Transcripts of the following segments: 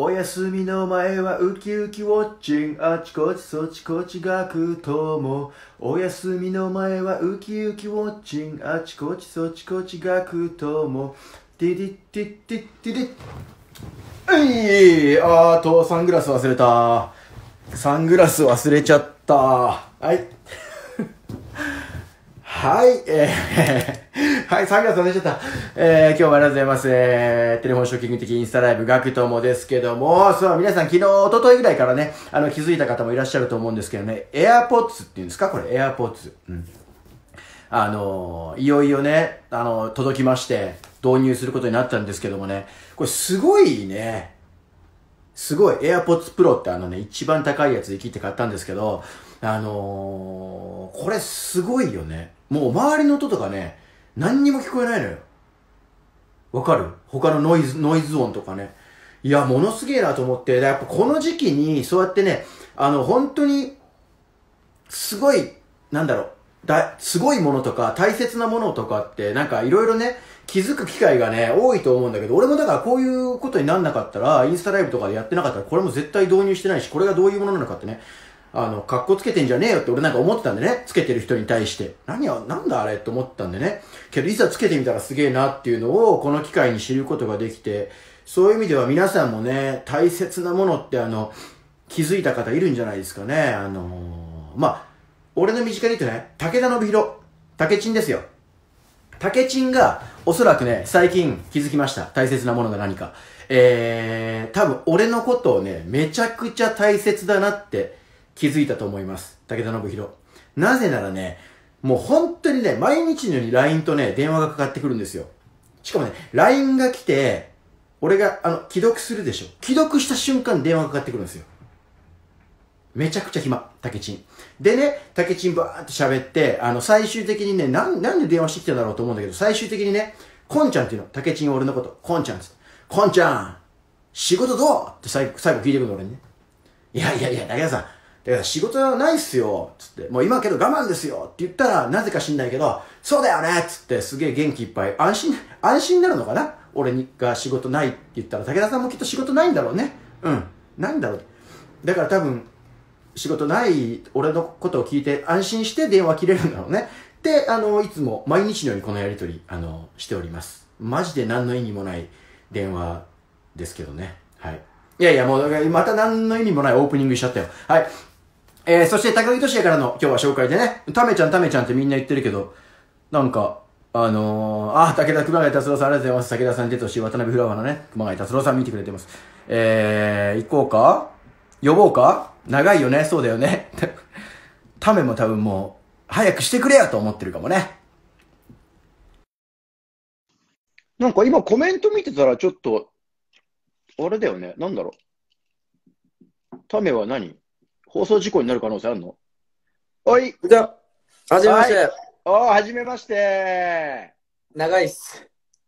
お休みの前はウキウキウォッチン、あちこちそちこち学徒も。お休みの前はウキウキウォッチン、あちこちそちこち学徒も。ティディティティティディ。サングラス忘れた。サングラス忘れちゃった。はい。はい、はい、3月忘れちゃった。今日もありがとうございます。テレフォンショッキング的インスタライブ、ガクトモですけども、そう、皆さん昨日、一昨日ぐらいからね、気づいた方もいらっしゃると思うんですけどね、AirPods っていうんですかこれ、AirPods。うん。いよいよね、届きまして、導入することになったんですけどもね、これすごいね、すごい、AirPods Pro って一番高いやつで切って買ったんですけど、これすごいよね。もう周りの音とかね、何にも聞こえないのよ。わかる？他のノイズ音とかね。いや、ものすげえなと思って、やっぱこの時期に、そうやってね、本当に、すごい、なんだろう、すごいものとか、大切なものとかって、なんかいろいろね、気づく機会がね、多いと思うんだけど、俺もだからこういうことになんなかったら、インスタライブとかでやってなかったら、これも絶対導入してないし、これがどういうものなのかってね、格好つけてんじゃねえよって俺なんか思ってたんでね、つけてる人に対して。なんだあれって思ったんでね。けどいざつけてみたらすげえなっていうのを、この機会に知ることができて、そういう意味では皆さんもね、大切なものって気づいた方いるんじゃないですかね。俺の身近に言ってね、武田信弘、竹チンですよ。竹チンが、おそらくね、最近気づきました。大切なものが何か。多分俺のことをね、めちゃくちゃ大切だなって気づいたと思います。武田信弘。なぜならね、もう本当にね、毎日のように LINE とね、電話がかかってくるんですよ。しかもね、LINE が来て、俺が、既読するでしょ。既読した瞬間電話がかかってくるんですよ。めちゃくちゃ暇、竹チン。でね、竹チンバーって喋って、最終的にね、なんで電話してきたんだろうと思うんだけど、最終的にね、コンちゃんっていうの、竹チン俺のこと、コンちゃんつって、コンちゃん、仕事どうって最後聞いてくるの俺にね。いや、武田さん、仕事はないっすよ、つって、もう今けど我慢ですよって言ったら、なぜか知んないけど、そうだよねつって、すげえ元気いっぱい、安心になるのかな俺が仕事ないって言ったら、武田さんもきっと仕事ないんだろうね。うん。ないんだろう。だから多分、仕事ない俺のことを聞いて安心して電話切れるんだろうね。で、いつも毎日のようにこのやりとり、しております。マジで何の意味もない電話ですけどね。はい。いや、もう、また何の意味もないオープニングしちゃったよ。はい。そして高木俊也からの今日は紹介でね、ためちゃんってみんな言ってるけど、なんか、武田熊谷達郎さんありがとうございます。武田さんに出てほしい渡辺フラワーのね、熊谷達郎さん見てくれてます。行こうか呼ぼうか長いよね、そうだよね。ためも多分もう、早くしてくれよと思ってるかもね。なんか今コメント見てたらちょっと、あれだよね。なんだろう。ためは何放送事故になる可能性あるの？おい。 じゃあ、はじめましはい。 て。 はじめまして。 長いっす。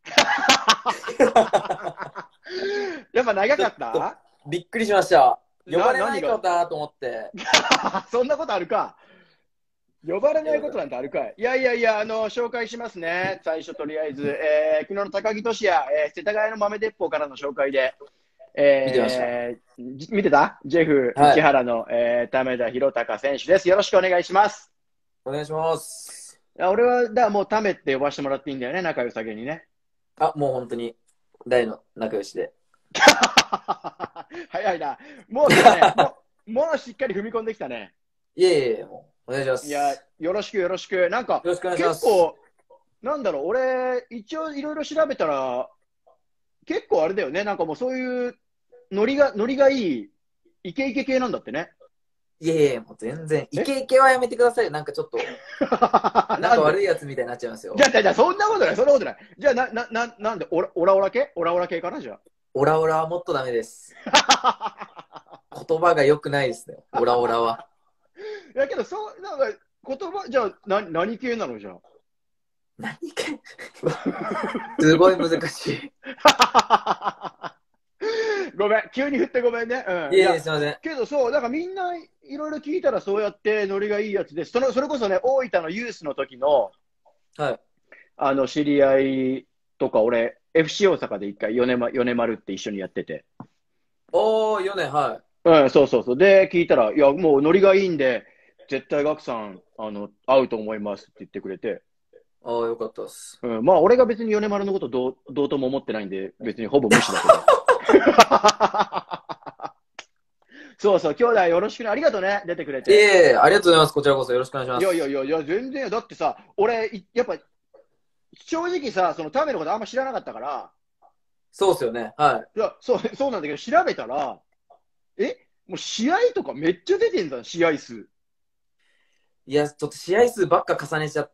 やっぱ長かっちょっと、 た？ びっくりしました。呼ばれな何がいかなと思って。 そんなことあるか。呼ばれないことなんてあるかい。いや、紹介しますね。最初とりあえず、昨日の高木俊也、世田谷の豆鉄砲からの紹介で、 見てました。 見てたジェフはい。 市原の、為田博隆選手です。よろしくお願いします。 お願いします。 俺は、もう為って呼ばせてもらっていいんだよね、仲良さげにね。 あ、もう本当に、大の仲良しで。 早いな。もう来たね。もうしっかり踏み込んできたね。 いえいえ、もう、お願いしまいや、 す。 よろしくよろしく。なんか、 よろしくお願いします。 結構、なんだろう、俺、一応いろいろ調べたら、結構あれだよね。なんかもうそういうノリがいい、イケイケ系なんだってね。 いえいえ、もう全然、イえケイケはやめてくださいよ。なんかちょっと、なんかなんで悪いやつみたいになっちゃいますよ。 じゃあ、そんなことない、そんなことない。じゃあ、なんで、オラオラ系かなじゃオラオラはもっとダメです。 あ。 言葉が良くないですね。オラオラは。 いやけど、なんか、言葉、じゃあ、何系なのじゃ何かすごい難しい。 ごめん、急に振ってごめんね。うん。 いえいえ、すいません。 けどそう、だからみんないろいろ聞いたらそうやってノリがいいやつです。それこそね、大分のユースの時の、 はい。 知り合いとか、俺、FC 大阪で一回、米丸って一緒にやってて。 おー、4年、はい。 うん、そうそうそう。で、聞いたら、いや、もうノリがいいんで、絶対ガクさん、合うと思いますって言ってくれて。 あー、よかったっす。 うん、まあ、俺が別に米丸のことどうとも思ってないんで、別にほぼ無視だけど。そうそう、兄弟よろしくね。ありがとうね、出てくれて。 いえいえ、ありがとうございます。こちらこそよろしくお願いしまいやいやいす。 やいや、全然、だってさ、俺、やっぱ、正直さ、そのタメのことあんま知らなかったから、 そうっすよね。はいや、そうなんだけど、調べたら、もう試合とかめっちゃ出てんだ、試合数。 い。いや、ちょっと試合数ばっか重ねちゃって、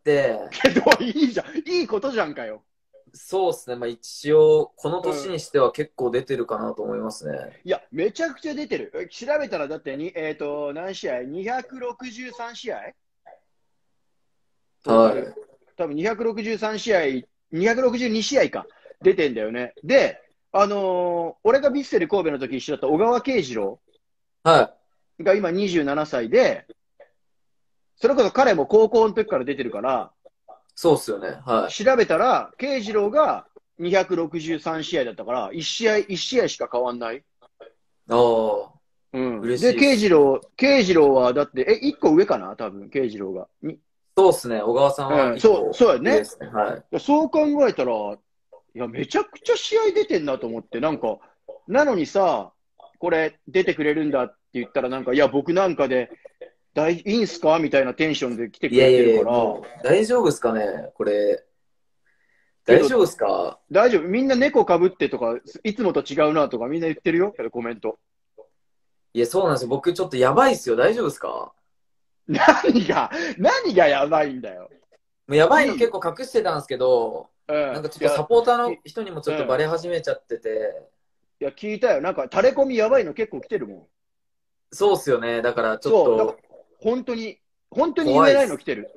けど、いいじゃん。いいことじゃんかよ。 そうっすね。まあ一応、このうん。 年にしては結構出てるかなと思いますね。 いや、めちゃくちゃ出てる。調べたら、だってに、何試合？ 263 試合トータル。 はい。 多分263試合、262試合か。出てんだよね。で、俺がヴィッセル神戸の時一緒だった小川慶次郎はい。 が今27歳で、それこそ彼も高校の時から出てるから、 そうっすよね。は調べたら、慶次郎が263試合だったから、1試合しか変わんない。 い。ああ、 うん。で、 嬉しいっす。 慶次郎はだって、1個上かな多分、慶次郎が。 そうっすね。小川さんはうん、 一個そうやね。 上ですね。はい。 そう考えたら、いや、めちゃくちゃ試合出てんなと思って、なんか、なのにさ、これ出てくれるんだって言ったら、なんか、いや、僕なんかで、いいんすかみたいなテンションで来てくれてるいやいやいや、 から、 もう、大丈夫ですかねこれ、 けど、 大丈夫ですか？ 大丈夫。みんな猫かぶってとか、いつもと違うなとかみんな言ってるよ。けどコメント。 いや、そうなんですよ。僕ちょっとやばいっすよ。大丈夫ですか？ 何が、何がやばいんだよ。 もうやばいのいいよ。 結構隠してたんですけど、 うん。 なんかちょっいや、 とサポーターのき人にもちょっとバうん。 レ始めちゃってて、 いや、聞いたよ。なんか、垂れ込みやばいの結構来てるもん。 そうっすよね。だからちょっそう。だから、 と本当に言えないの怖いっす。 来てる。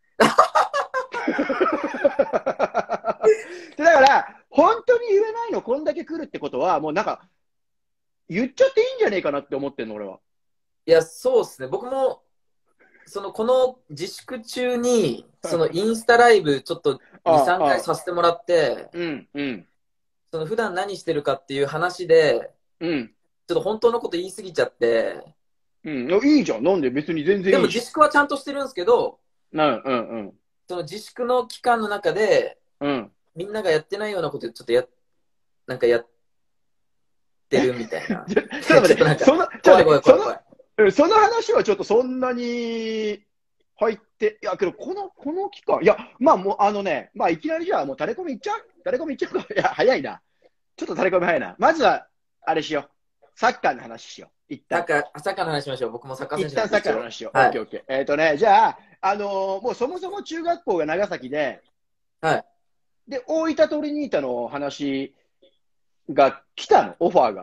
でだから、本当に言えないのこんだけ来るってことは、もうなんか、言っちゃっていいんじゃねえかなって思ってんの、俺は。 いや、そうっすね。僕も、この自粛中に、インスタライブちょっと2、 ああ、 3回ああ、 させてもらって、 うん、うん、 普段何してるかっていう話で、 うん、 ちょっと本当のこと言い過ぎちゃって、 うん。いいじゃん。なんで別に全然でもいいじゃん。 自粛はちゃんとしてるんですけど、 うん、うん、うん。 その自粛の期間の中で、 うん。 みんながやってないようなことちょっとなんかやってるみたいな。 ちょっと待って、 ちょっとなんか、 ちょっと待って、 怖い怖い怖い怖い。 その話はちょっとそんなに入って、いや、けど、この期間、いや、まあもう、まあいきなりじゃあもう垂れ込みいっちゃう垂れ込みいっちゃうか。いや、早いな。ちょっと垂れ込み早いな。まずは、あれしよう。サッカーの話しよう。 サッカーの話しましょう。僕もサッカー選手なん一旦サッカーで一応。 の話しよう。オッはい。 ケーオッケー。じゃあ、もうそもそも中学校が長崎で、 はい。 で、大分トリニータの話が来たの、オファーが。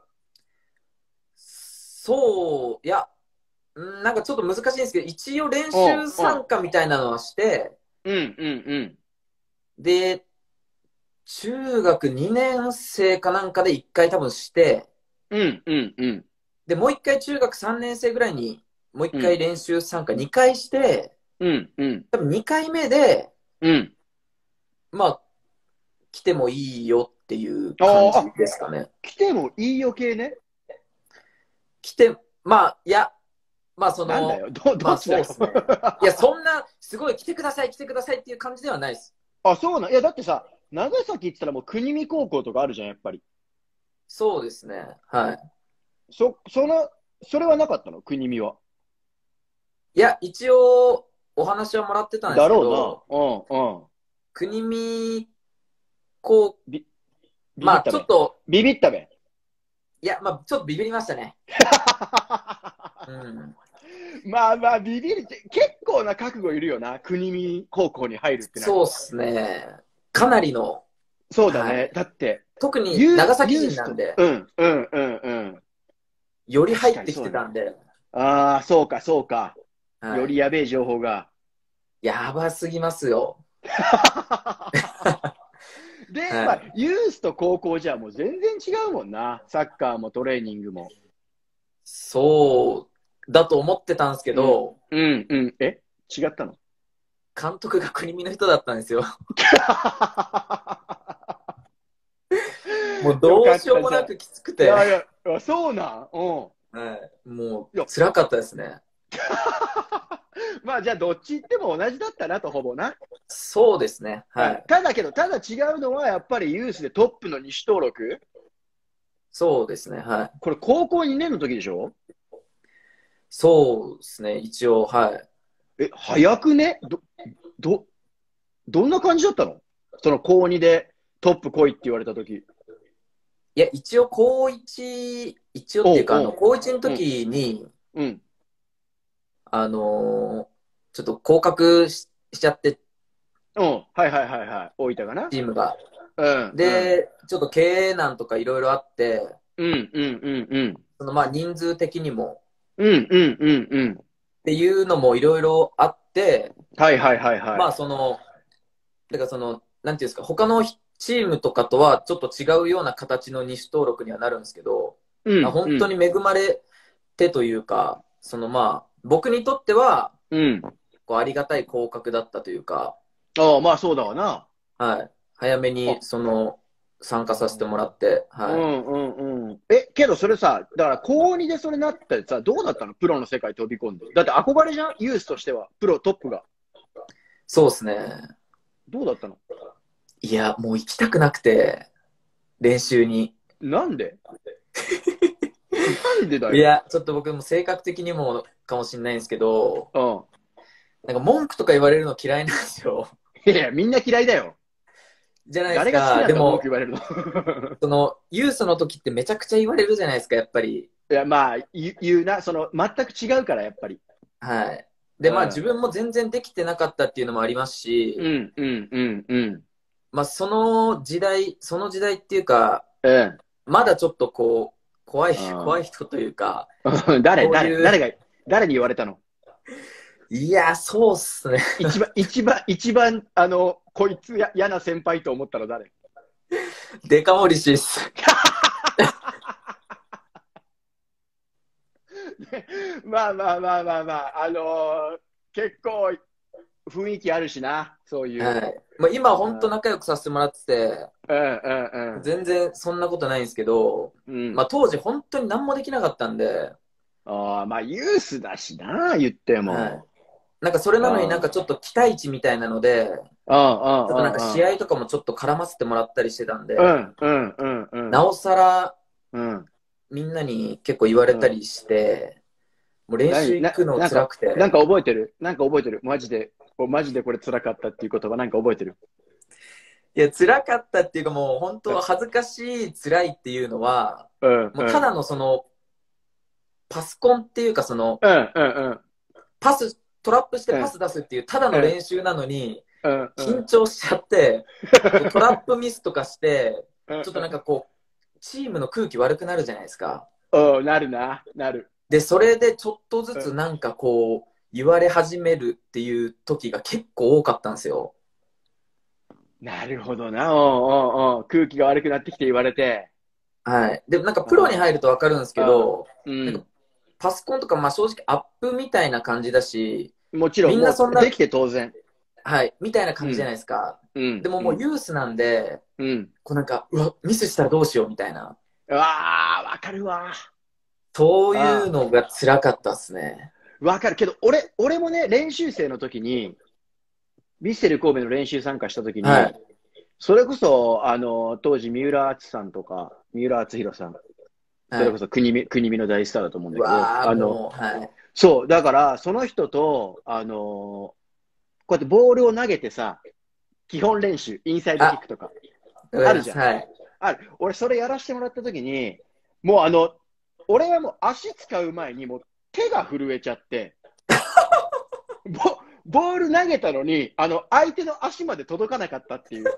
そう、いや、なんかちょっと難しいんですけど、一応練うん、 習うん、 参加みたいなのはして、 うん、うん、うん。 で、中学2年生かなんかで1回多分して、 うん、うん、うん、 で、もう1回中学3年生ぐらいに、もう1 うん、 回練習参加2回して、 うん、うん、 多分2回目で、 うん。 まあ、来てもいいよっていう感じああ、 ですかね。 来てもいいよ系ね。 来て、まあ、いや、まあなんだよ、どまあっちだよ。 そうですね。いや、そんな、すごい来てください、来てくださいっていう感じではないです。 あ、そうなん。いや、だってさ、長崎って言ったらもう国見高校とかあるじゃん、やっぱり。 そうですね。はい。 そ、その、それはなかったの国見は。 いや、一応、お話はもらってたんですけだろど、 うな。うん、うん。 国見高、 ビ、ビビまあ、 ったべ。 ちょっと、 ビビったべ。 いや、まあ、ちょっとビビりましたね。うん。 まあまあ、ビビるって、結構な覚悟いるよな。国見高校に入るってなると。 そうっすね。かなりの、はい。 そうだね。だって、 特に長崎ユースと、 人なんで、 うん、うん、うん、うん。 より入確かってきにそうだね。 てたんで、 ああ、そうか、そうか。 はい。 よりやべえ情報が。 やばすぎますよ。 で、まあ、 はい。 ユースと高校じゃもう全然違うもんな。サッカーもトレーニングも。 そうだと思ってたんですけうん、 ど、 うん、うん。違ったの？ 監督が国見の人だったんですよ。 もうどうしようもなくきつくて。 いやいや、そうなんうん。 はい。もう、辛かったですね。 まあじゃあどっち行っても同じだったなと、ほぼな。 そうですね。ははい。 い。 ただ違うのはやっぱりユースでトップの2種登録。 そうですね。はい。 これ高校2年の時でしょ？ そうですね。一応、はい。 早くね？ど、どんな感じだったの？その高2でトップ来いって言われた時。 いや、一応、一応っていうか、 おう高一のうん。 時に、 うん。 あのちょっと降格しちゃって、 うん。はいはいはいはい。大分かな？ チームが。 うんうん。 で、ちょっと経営難とかいろいろあって、 うんうんうんうん。 そのまあ人数的にもうんうんうんうん。 っていうのもいろいろあって、 はいはいはいはい。 まあだからなんていうんですか、他のチームとかとはちょっと違うような形の二種登録にはなるんですけど、 うんうん。 本当に恵まれてというか、まあ、僕にとっては、 うん。 こうありがたい降格だったというか、 ああ、まあそうだわな。 はい。早めに、 あ、 参加させてもらって、はい。 うんうんうん。けどそれさ、だから高2でそれなったらさ、どうだったの？プロの世界飛び込んで。だって憧れじゃんユースとしては。プロトップが。 そうですね。 どうだったの？ いや、もう行きたくなくて、練習に。 なんで？なんでだよ。 いや、ちょっと僕も性格的にもかもしれないんですけど、 うん。 なんか文句とか言われるの嫌いなんですよ。 いやいや、みんな嫌いだよ。 じゃないです誰が好きか。 なんだ、文句でも、 言われるの。 ユースの時ってめちゃくちゃ言われるじゃないですか、やっぱり。 いや、まあ、言うな。全く違うから、やっぱり。 はい。で、まあ自うん。 分も全然できてなかったっていうのもありますし、 うんうんうんうん。 まあその時代っていうか、 うん。 まだちょっと怖いあ人というか、 ーそういう、 誰に言われたの？ いや、そうっすね。 一番、こいつ嫌な先輩と思ったの誰？ デカ盛りしっす。 まあまあまあまあまあ、結構雰囲気あるしな、そういう。 はい。まあ、今、 うんうん本当仲良くさせてもらってて、 うん全然そんなことないんですけど、 うん。うん。 まあ、当時本当に何もできなかったんで、 ああ、まあユースだしな、言ってはい。 も。 なんかそれなのになんあかちょっと期待値みたいなので、 あ、あちょっとなんかあ、ああ、 試合とかもちょっと絡ませてもらったりしてたんで、 うんうんうんうんなおさらうん。 みんなに結構言われたうん。 りして、もう練習行くのなん辛くて、 か覚えてる？なんか覚えてる？マジでこれ辛かったっていう言葉なんか覚えてる？ いや、辛かったっていうかもう本当恥ずかしい、辛いっていうのは、 うんうん。 もうただのパスコンっていうかうんうんトラップしてうんパス出すっていうただのうん練習なのに、 うんうん緊張しちゃって、トラップミスとかして、ちょっとなんうんかこう、チームの空気悪くなるじゃないですか。 うん。なるな、なる。 で、それでちょっとずうん。 つなんかこう、言われ始めるっていう時が結構多かったんですよ。 なるほどな。おう空気が悪くなってきて言われて。 はい。でもなんかプロにあ入るとわかるんですけあ、 ど、なんかうん。 パスコンとかまあ正直アップみたいな感じだし、 もちろん、 みんなそんな、 できて当然。 はい、みたいな感じじゃなうん。 いですか。 うん。 でももううん。 ユースなんで、 うん。 こうなんか、うわ、ミスしたらどうしようみたいな。 うわあ、わかるわ。 そういうあのが辛かったっすね。 わかる。けど、俺もね、練習生の時に、ヴィッセル神戸の練習参加した時に、 はい。 それこそ、当時、三浦敦さんとか、三浦敦弘さん、そはい。 れこそ国見の大スターだと思うんだけど、 わあ、もう、はい。 そう、だから、その人と、こうやってボールを投げてさ、基本練習、インサイドキッあ、 クとか、 わかります。 あるじゃん。 はい。 ある。俺、それやらせてもらった時に、もう俺はもう足使う前に、もう手が震えちゃって、ボ、ボール投げたのに、相手の足まで届かなかったっていう。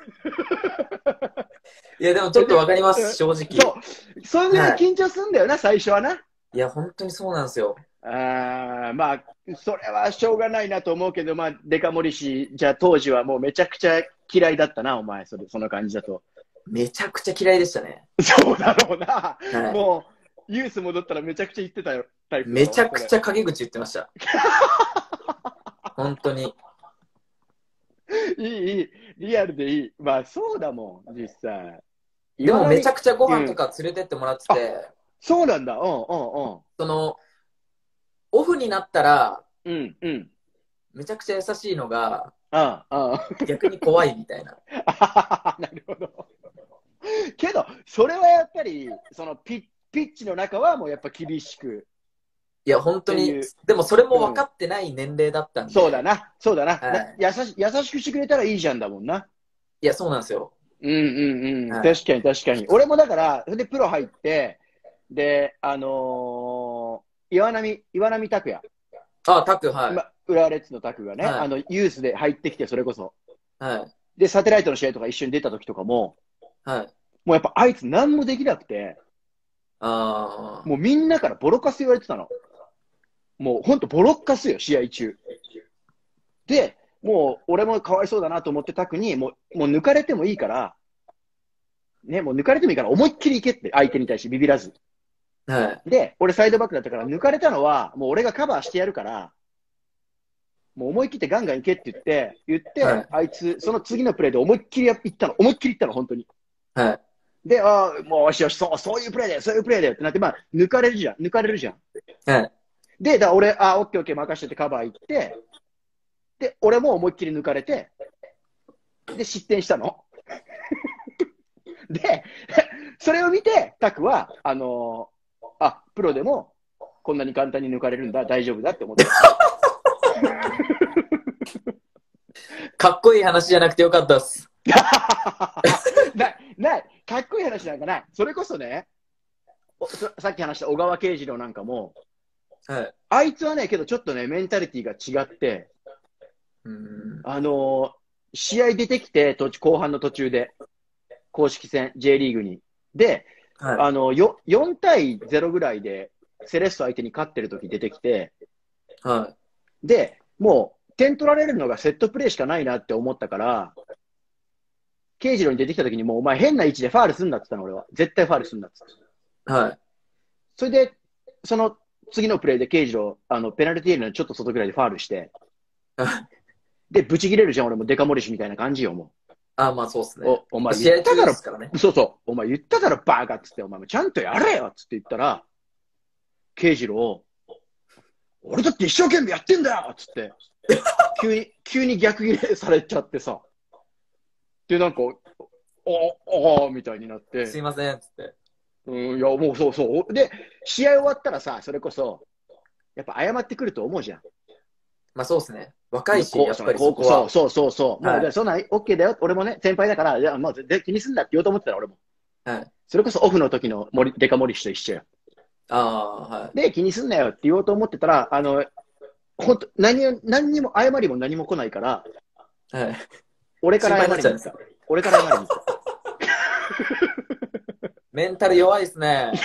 いや、でもちょっとで、 わかります、正直。 そういうぐらいはい。 緊張するんだよな、最初はな。 いや、本当にそうなんですよ。 まあ、それはしょうがないなと思うけど、まあ、デカ盛り氏、じゃあ当時はもうめちゃくちゃ嫌いだったな、お前、その感じだと。 めちゃくちゃ嫌いでしたね。 そうだろうな。 はい。 もう、ユース戻ったらめちゃくちゃ言ってたよ、タイプだろ、 めちゃそれ。 くちゃ陰口言ってました。本当に。 いい、リアルでいい。まあ、そうだもん、実際。 でもめちゃくちゃごうん。 飯とか連れてってもらってあ、 て、 そうなんだ。うんその、オフになったら、 うんうん。うんうん。 めちゃくちゃ優しいのが、 ああ、ああ。 逆に怖いみたいな。 あはははなるほど。けど、それはやっぱり、ピッチの中はもうやっぱ厳しくいや、本当に、 っていう。 でもそれもうん。 分かってない年齢だったんで、 そうだな。そうだな。 はい。 優しくしてくれたらいいじゃんだもんな。 いや、そうなんですよ。 うんうんうん。 はい。 確かに確かに。俺もだから、それでプロ入って、で、岩波拓也。 あ、タク、はい。 今、浦和レッズの拓がね、 はい。 ユースで入ってきて、それこそ。 はい。 で、サテライトの試合とか一緒に出た時とかも、 はい。 もうやっぱあいつ何もできなくて、 あもうみんなからボロカス言われてたの。もうほんとボロッカスよ、試合中。で、もう俺もかわいそうだなと思って拓に、もう抜かれてもいいから、ね、もう抜かれてもいいから思いっきり行けって、相手に対してビビらず。 あ、はい。 で、俺サイドバックだったから抜かれたのは、もう俺がカバーしてやるから、もう思い切ってガンガン行けって言って、 はい。 あいつ、その次のプレーで思いっきり行ったの。思いっきり行ったの、本当に。 はい。 で、もうよしよし、そういうプレーだよ、そういうプレーだよってなって、まあ、抜かれるじゃん。 はい。 で、俺、オッケーオッケー任せてカバー行って、で、俺も思いっきり抜かれて、で、失点したの。で、それを見て、タクは、プロでも、こんなに簡単に抜かれるんだ、大丈夫だって思って。 かっこいい話じゃなくてよかったっす。 ない、かっこいい話なんかない。それこそね、さっき話した小川慶次郎なんかも、 はい。 あいつはね、けどちょっとね、メンタリティが違って、 うん。 試合出てきて、後半の途中で、公式戦、J リーグに。で、 は 4対0ぐらいで、セレッソ相手に勝ってる時出てきて、 い。はで、もう、点取られるのがセットプレーしかないなって思ったから、慶次郎に出てきた時にもうお前変な位置でファールすんなって言ったの、俺は。絶対ファールすんなって言った。 い。はい。 それで、その次のプレーで慶次郎、ペナルティーエリアのちょっと外ぐらいでファールして、で、ブチ切れるじゃん、俺もデカモリシみたいな感じよ、もあ、まあそうっすう。 ね。 お前試合中言っただろ、 ですからね。 そうそう、お前言っただろ、バーカっつって、お前もちゃんとやれよっつって言ったら、慶次郎、俺だって一生懸命やってんだよっつって、急に逆切れされちゃってさ、で、なんか、みたいになって、 すいません、つって。 いや、もうそうそう。で、試合終わったらさ、それこそ、やっぱ謝ってくると思うじゃん。 まあそうっすね。若いし、やっぱりそこは。 そうそうそうそう。もう、 はい。 そんな、OK だよ。俺もね、先輩だから、いや、もう全然気にすんなって言おうと思ってたら、俺も。 はい。 それこそオフの時のデカモリッシュと一緒よ。 ああ、はい。 で、気にすんなよって言おうと思ってたら、本当何にも、謝りも何も来ないから、 はい。 俺か心配になっら謝りに行った。 ちゃうんですか。 俺から謝りに行った。 メンタル弱いっすね。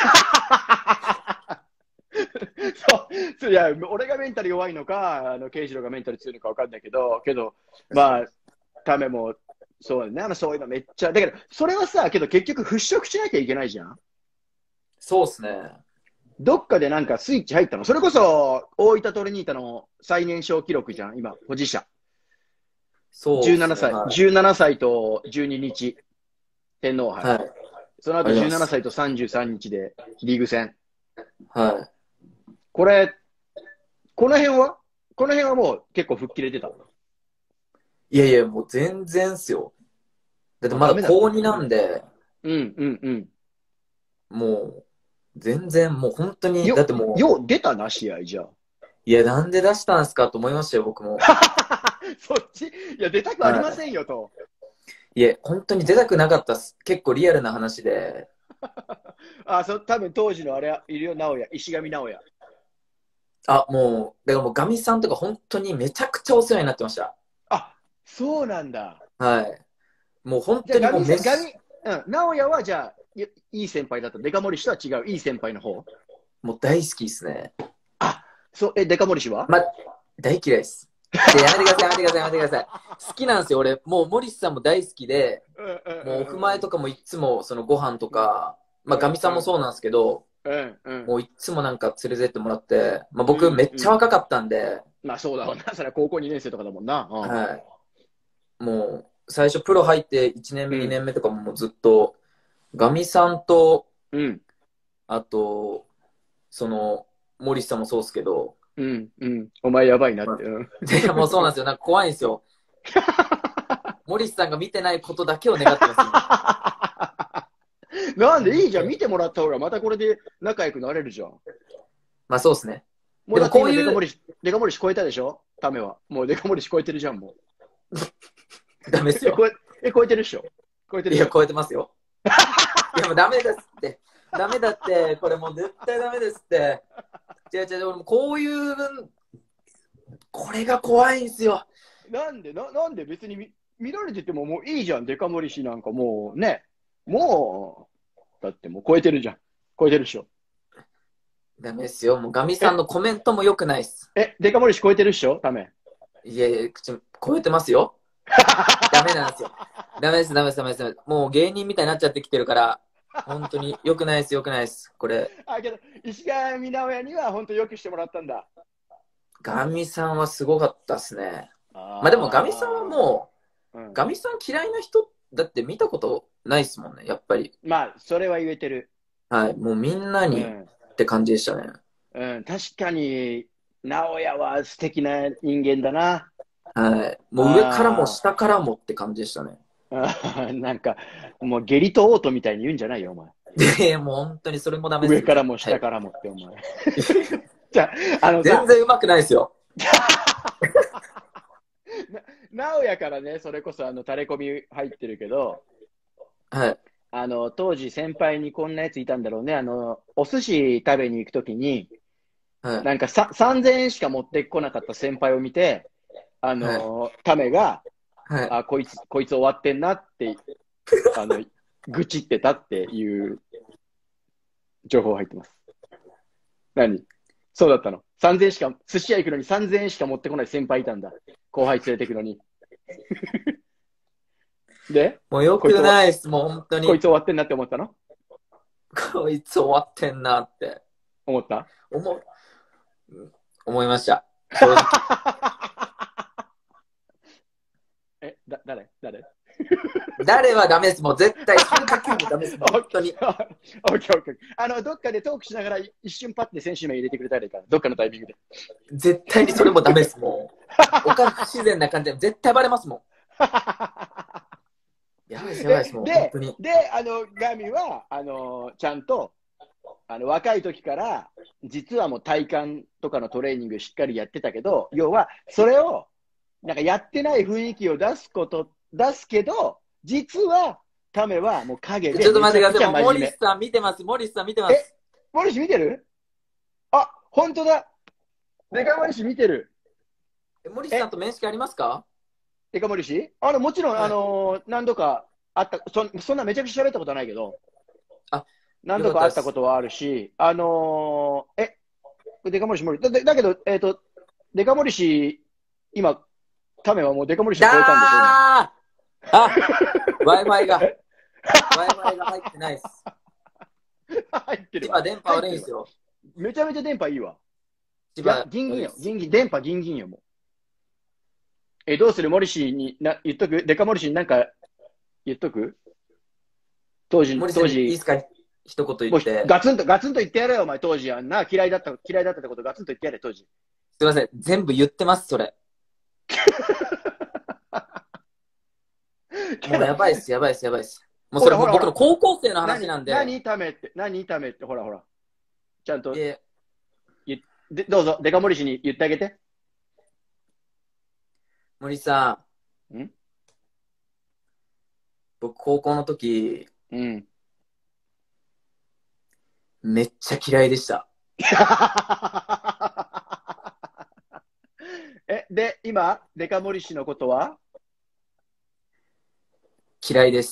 いや、俺がメンタル弱いのか、慶次郎がメンタル強いのか分かんないけど、まあ、ためも、そうね、そういうのめっちゃ、だけど、それはさ、けど結局払拭しなきゃいけないじゃん。 そうっすね。 どっかでなんかスイッチ入ったの。それこそ、大分トルニータの最年少記録じゃん、今、保持者。17 そうっすね。 歳、 はい。 17歳と12日、天皇杯。 はい。 その後17 あります。 歳と33日でリーグ戦。 はこれ、この辺はこの辺はもう結構吹っ切れてた。 い。いやいや、もう全然っすよ。だってまだダメだろ。 高2なんで、 うんうんうん。 もう、全然、もう本当に、だってもよう出たな、試合じゃあ。 う、いや、なんで出したんすかと思いましたよ、僕も。 そっち、いや、出たくありませんよと。 いや、本当に出たくなかったっす。結構リアルな話で。 多分当時のあれいるよ、直哉、石上直哉。 あ、もう、だからもうガミさんとか本当にめちゃくちゃお世話になってました。 あ、そうなんだ。 はい。もう本じゃあ、 当にもう直哉はじゃあ、いい先輩だった。デカモリ氏とは違う、いい先輩の方。 もう大好きですね。 あ、そう、デカモリ氏はま、大嫌いです。やめてください、やめてください、やめてください。好きなんですよ、俺。もう、モリスさんも大好きで、もう、オフ前とかもいつも、そのご飯とか、まあ、ガミさんもそうなんですけど、もういつもなんか連れてってもらって、まあ、僕めっちゃ若かったんで、 まあそうだろうな。それは高校2年生とかだもんな。 はい。もう、最初プロ入って1年目、2年目とかももうずっと、 ガミさんと、 うん。 あと、森さんもそうですけど、 うん。うん。お前やばいなって。うん。 でもうそうなんですよ。なんか怖いんですよ。森さんが見てないことだけを願ってます、今。 なんでいいじゃん。見てもらった方がまたこれで仲良くなれるじゃん。 まあそうですね。 もうでだって今デカもこういう、 デカ盛りし超えたでしょタメは。もうデカ盛りし超えてるじゃん、もう。 ダメですよ。 超えてるっしょ超えてるいや、 っしょ超えてますよ。いや、もうダメですって。ダメだって。これもう絶対ダメですって。違う違う、俺もこういう、これが怖いんですよ。 なんで別に見られててももういいじゃん、デカ盛りしなんかもうね。もう、だってもう超えてるじゃん。超えてるっしょ。 ダメですよ。もうガミさんのコメントも良くないっす。 デカ盛りし超えてるっしょタメ。 いやいや、超えてますよ。ダメなんですよ。ダメです、ダメです、ダメです。もう芸人みたいになっちゃってきてるから、本当に良くないです、良くないです。これ、 けど、石川みなおやには本当よくしてもらったんだ。 ガミさんはすごかったっすね。 ままあでもガミさんはもうん、 ガミさん嫌いな人だって見たことないっすもんね、やっぱり。 まあ、それは言えてる。 はい、もうみんなにうんって感じでしたね。 うん、確かに、直哉は素敵な人間だな。 はい、もう上からも下からもって感じでしたね。 なんか、もう下痢と嘔吐みたいに言うんじゃないよ、お前。 で、もう本当にそれもダメです。 上からも下からもって、お前。じゃあ、 全然うまくないですよ。 直哉からね、それこそタレコミ入ってるけど、 はい。 当時先輩にこんなやついたんだろうね。お寿司食べに行くときに、 はい。 なんか3000円しか持ってこなかった先輩を見て、タメが、 はい。 こいつ終わってんなって、愚痴ってたっていう情報入ってます。何そうだったの ?3000 円しか、寿司屋行くのに3000円しか持ってこない先輩いたんだ。後輩連れてくのに。で、 もうよくないです、もう本当に。 こいつ終わってんなって思ったのこいつ終わってんなって思った思いました。正直。 誰誰はダメです。もう絶対、それだけはもうダメです。もう本当に。 オッケーオッケー。どっかでトークしながら一瞬パッて選手名入れてくれたらいいから、どっかのタイミングで。 絶対にそれもダメです。もう。おか不自然な感じで絶対バレますもん。やばいです、やばいです、もう。本当に。 ガミは、ちゃんと、若い時から、実はもう体幹とかのトレーニングしっかりやってたけど、要は、それを、なんかやってない雰囲気を出すけど、実は、タメはもう影で。 ちょっと待ってください。もうモリモリスさん見てます。モリスさん見てます。 モリシ見てる本当だ。デカモリシ見てる。 モリスさんと面識ありますか？ デカモリシもちろん、 はい、 何度かあった、そんなめちゃくちゃ喋ったことはないけど、 あ、 何度か会ったことはあるし、デカモリシだけど、デカモリシ、今、タメはもうデカモリシを超えたんですよ、 ね。Wi-Fi が入ってないです。 入ってる。 今電波悪いんですよ。 めちゃめちゃ電波いいわ。 千葉ギンギンよ。電波ギンギンよ、もう。どうするモリシに言っとくデカモリシになんか言っとく当時。 いいですか一言言って。 ガツンと言ってやれよ、お前、当時やんな。嫌いだったってことガツンと言ってやれ、当時。 すいません。全部言ってます、それ。もうやばいっす。もうそれ僕の高校生の話なんで。 何ためって、ほら。ちゃんと。どうぞ、デカモリシに言ってあげて。 森さん。僕、高校の時、めっちゃ嫌いでした。 で、今、デカモリシのことは嫌いです。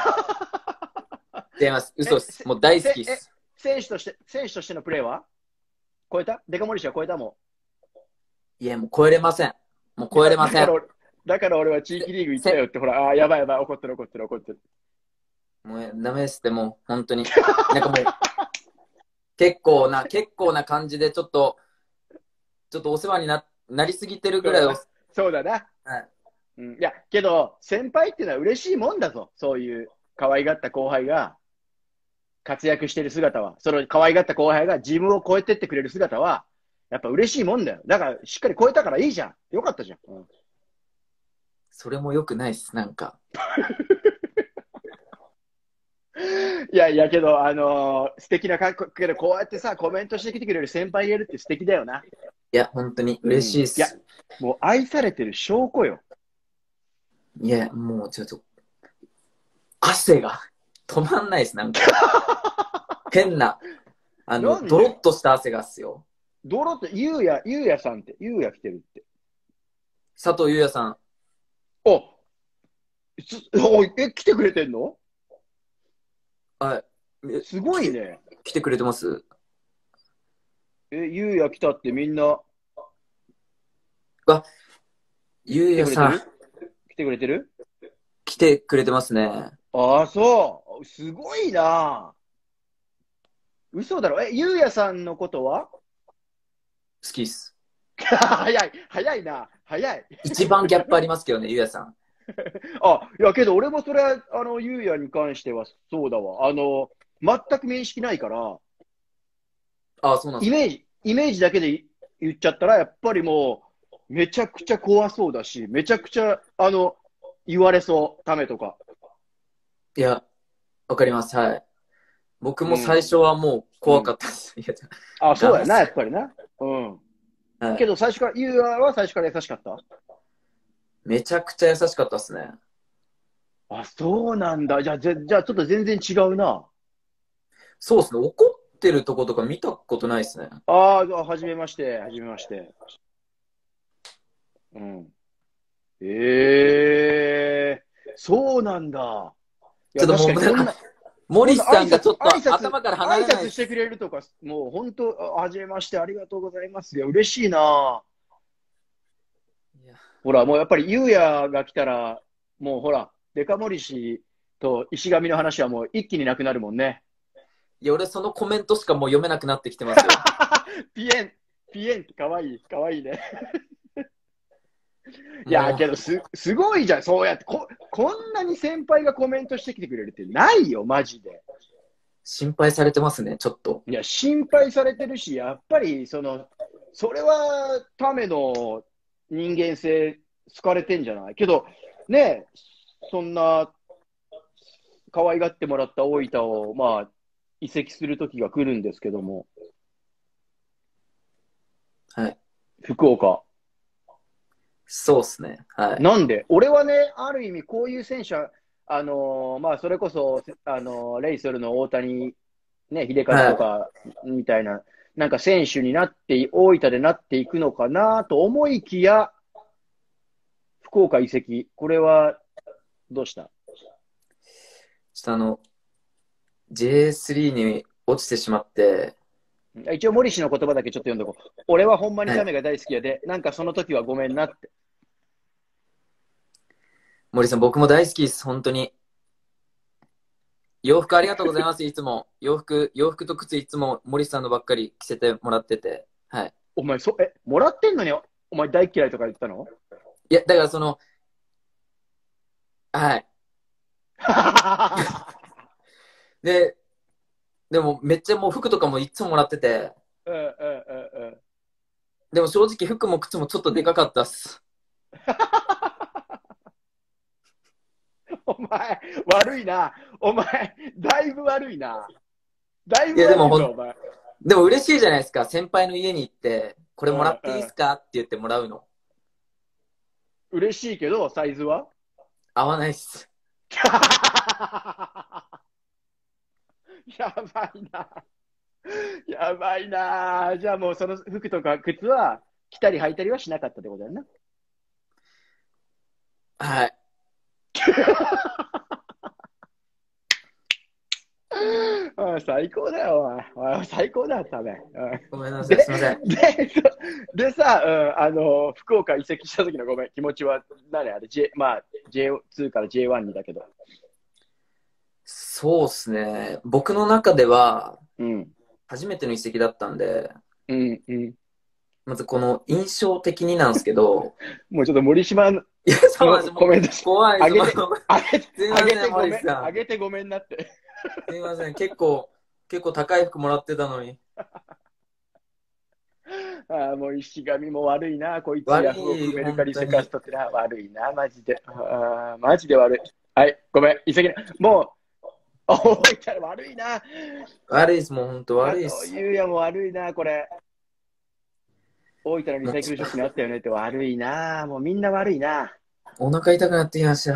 違います。嘘です。もう大好きです。 選手としてのプレーは超えたデカモリシは超えたもん。いや、もう超えれません。もう超えれません。 だから俺は地域リーグ行ったよって、ほら、やばい、怒ってる。 もうダメですって、もう、本当に。なんかもう、結構な感じで、ちょっとお世話になりすぎてるぐらいそうだな。 はい。 いや、けど、先輩っていうのは嬉しいもんだぞ。そういう可愛がった後輩が、 活躍してる姿は、その可愛がった後輩が自分を超えてってくれる姿は、やっぱ嬉しいもんだよ。だから、しっかり超えたからいいじゃん。よかったじゃん。うん、 それも良くないっす、なんか。 いやいや、けど、素敵なけど、こうやってさ、コメントしてきてくれる先輩がいるって素敵だよな。 いや、本当に嬉しいっす。 いや、もう愛されてる証拠よ。 いや、もうちょっと、汗が止まんないっす、なんか。変な、 なんでドロッとした汗がっすよ。 ドロって、ゆうやさんって、ゆうや来てるって。 佐藤優也さん。 お来てくれてんの？ はい。 すごいね。 来てくれてます？ ゆうや来たってみんな。 優也さん。 来てくれてる？ 来てくれてますね。 ああ、そう。すごいな。嘘だろ。ゆうやさんのことは好きっす。 早いな。早い。 一番ギャップありますけどね、優也さん。 いや、けど俺もそれは、ゆうやに関してはそうだわ。全く面識ないから、 あ、そうなんですか。 イメージだけで言っちゃったら、やっぱりもう、めちゃくちゃ怖そうだし、めちゃくちゃ、言われそう、ためとか。 いや、わかります。はい。僕も最初はもう怖かったです。いや、 そうやな、やっぱりな。うん。 はい、 けど、ゆうやは最初から優しかった？ めちゃくちゃ優しかったですね。 そうなんだ。じゃあ、ちょっと全然違うな。 そうですね。怒ってるとことか見たことないですね。 はじめまして。うん。そうなんだ。 ちょっともう、なんか、森さんがちょっと頭から離れない。 挨拶してくれるとか、もう本当、はじめまして、ありがとうございます。いや、嬉しいな。ほら、もうやっぱり、ゆうやが来たら、もうほら、デカ盛り氏と石上の話はもう一気になくなるもんね。 いや、俺そのコメントしかもう読めなくなってきてますよ。 ピエンってかわいいね。いや、けどすごいじゃん。そうやってこんなに先輩がコメントしてきてくれるってないよ、マジで。 心配されてますね、ちょっと。 いや、心配されてるし、やっぱり、それはための人間性、好かれてんじゃないけど、ね、そんな、可愛がってもらった大分を、まあ、移籍する時が来るんですけども。 はい。 福岡。 そうっすね。はい。 なんで俺はね、ある意味こういう選手は、まあ、それこそ、レイソルの大谷、ね、秀和とか、みたいな、なんか選手になって、大分でなっていくのかなと思いきや、福岡移籍、これは、どうした？ ちょっとJ3 に落ちてしまって、 一応、森氏の言葉だけちょっと読んどこう。俺はほんまにタメが大好きやで、なんかその時はごめんなって。 森さん、僕も大好きです、本当に。洋服ありがとうございます、いつも。洋服と靴いつも森さんのばっかり着せてもらってて。はい。 お前、もらってんのに、お前大嫌いとか言ったの？ いや、だからはい。でもめっちゃもう服とかもいつももらってて。でも正直服も靴もちょっとでかかったっす。 お前、悪いな。お前、だいぶ悪いな。だいぶいや悪いぞ、お前。 でも嬉しいじゃないですか。先輩の家に行って、これもらっていいですかって言ってもらうの。 嬉しいけど、サイズは合わないっす。 やばいな。やばいな。じゃあもうその服とか靴は着たり履いたりはしなかったってことだよな。 はい。 最高だよ、お前。最高だ、多分。 ごめんなさい、すみません。 でさ、福岡移籍した時のごめん、気持ちは何あれ、まあ、J2 から J1 にだけど。 そうっすね。僕の中では、 うん、 初めての移籍だったんで、 うんうん、 まずこの印象的になんですけど、 もうちょっと森島のそうなんです、 コメント怖いです。 あげてすいません、森さん。 ごめんなって。 すいません。結構高い服もらってたのに。 ああ、もう石神も悪いな、こいつ。 悪ヤフオク、 い、 メルカリ、 本当に。 セカストってな、悪いな、マジで。マジで悪い。はい、ごめん、遺跡もう、大分悪いな。 悪いです、もう本当加悪いです。 藤優也も悪いな、これ。大分のリもうサイクルショップにあったよねって悪いな。もうみんな悪いな。 お腹痛くなってきました。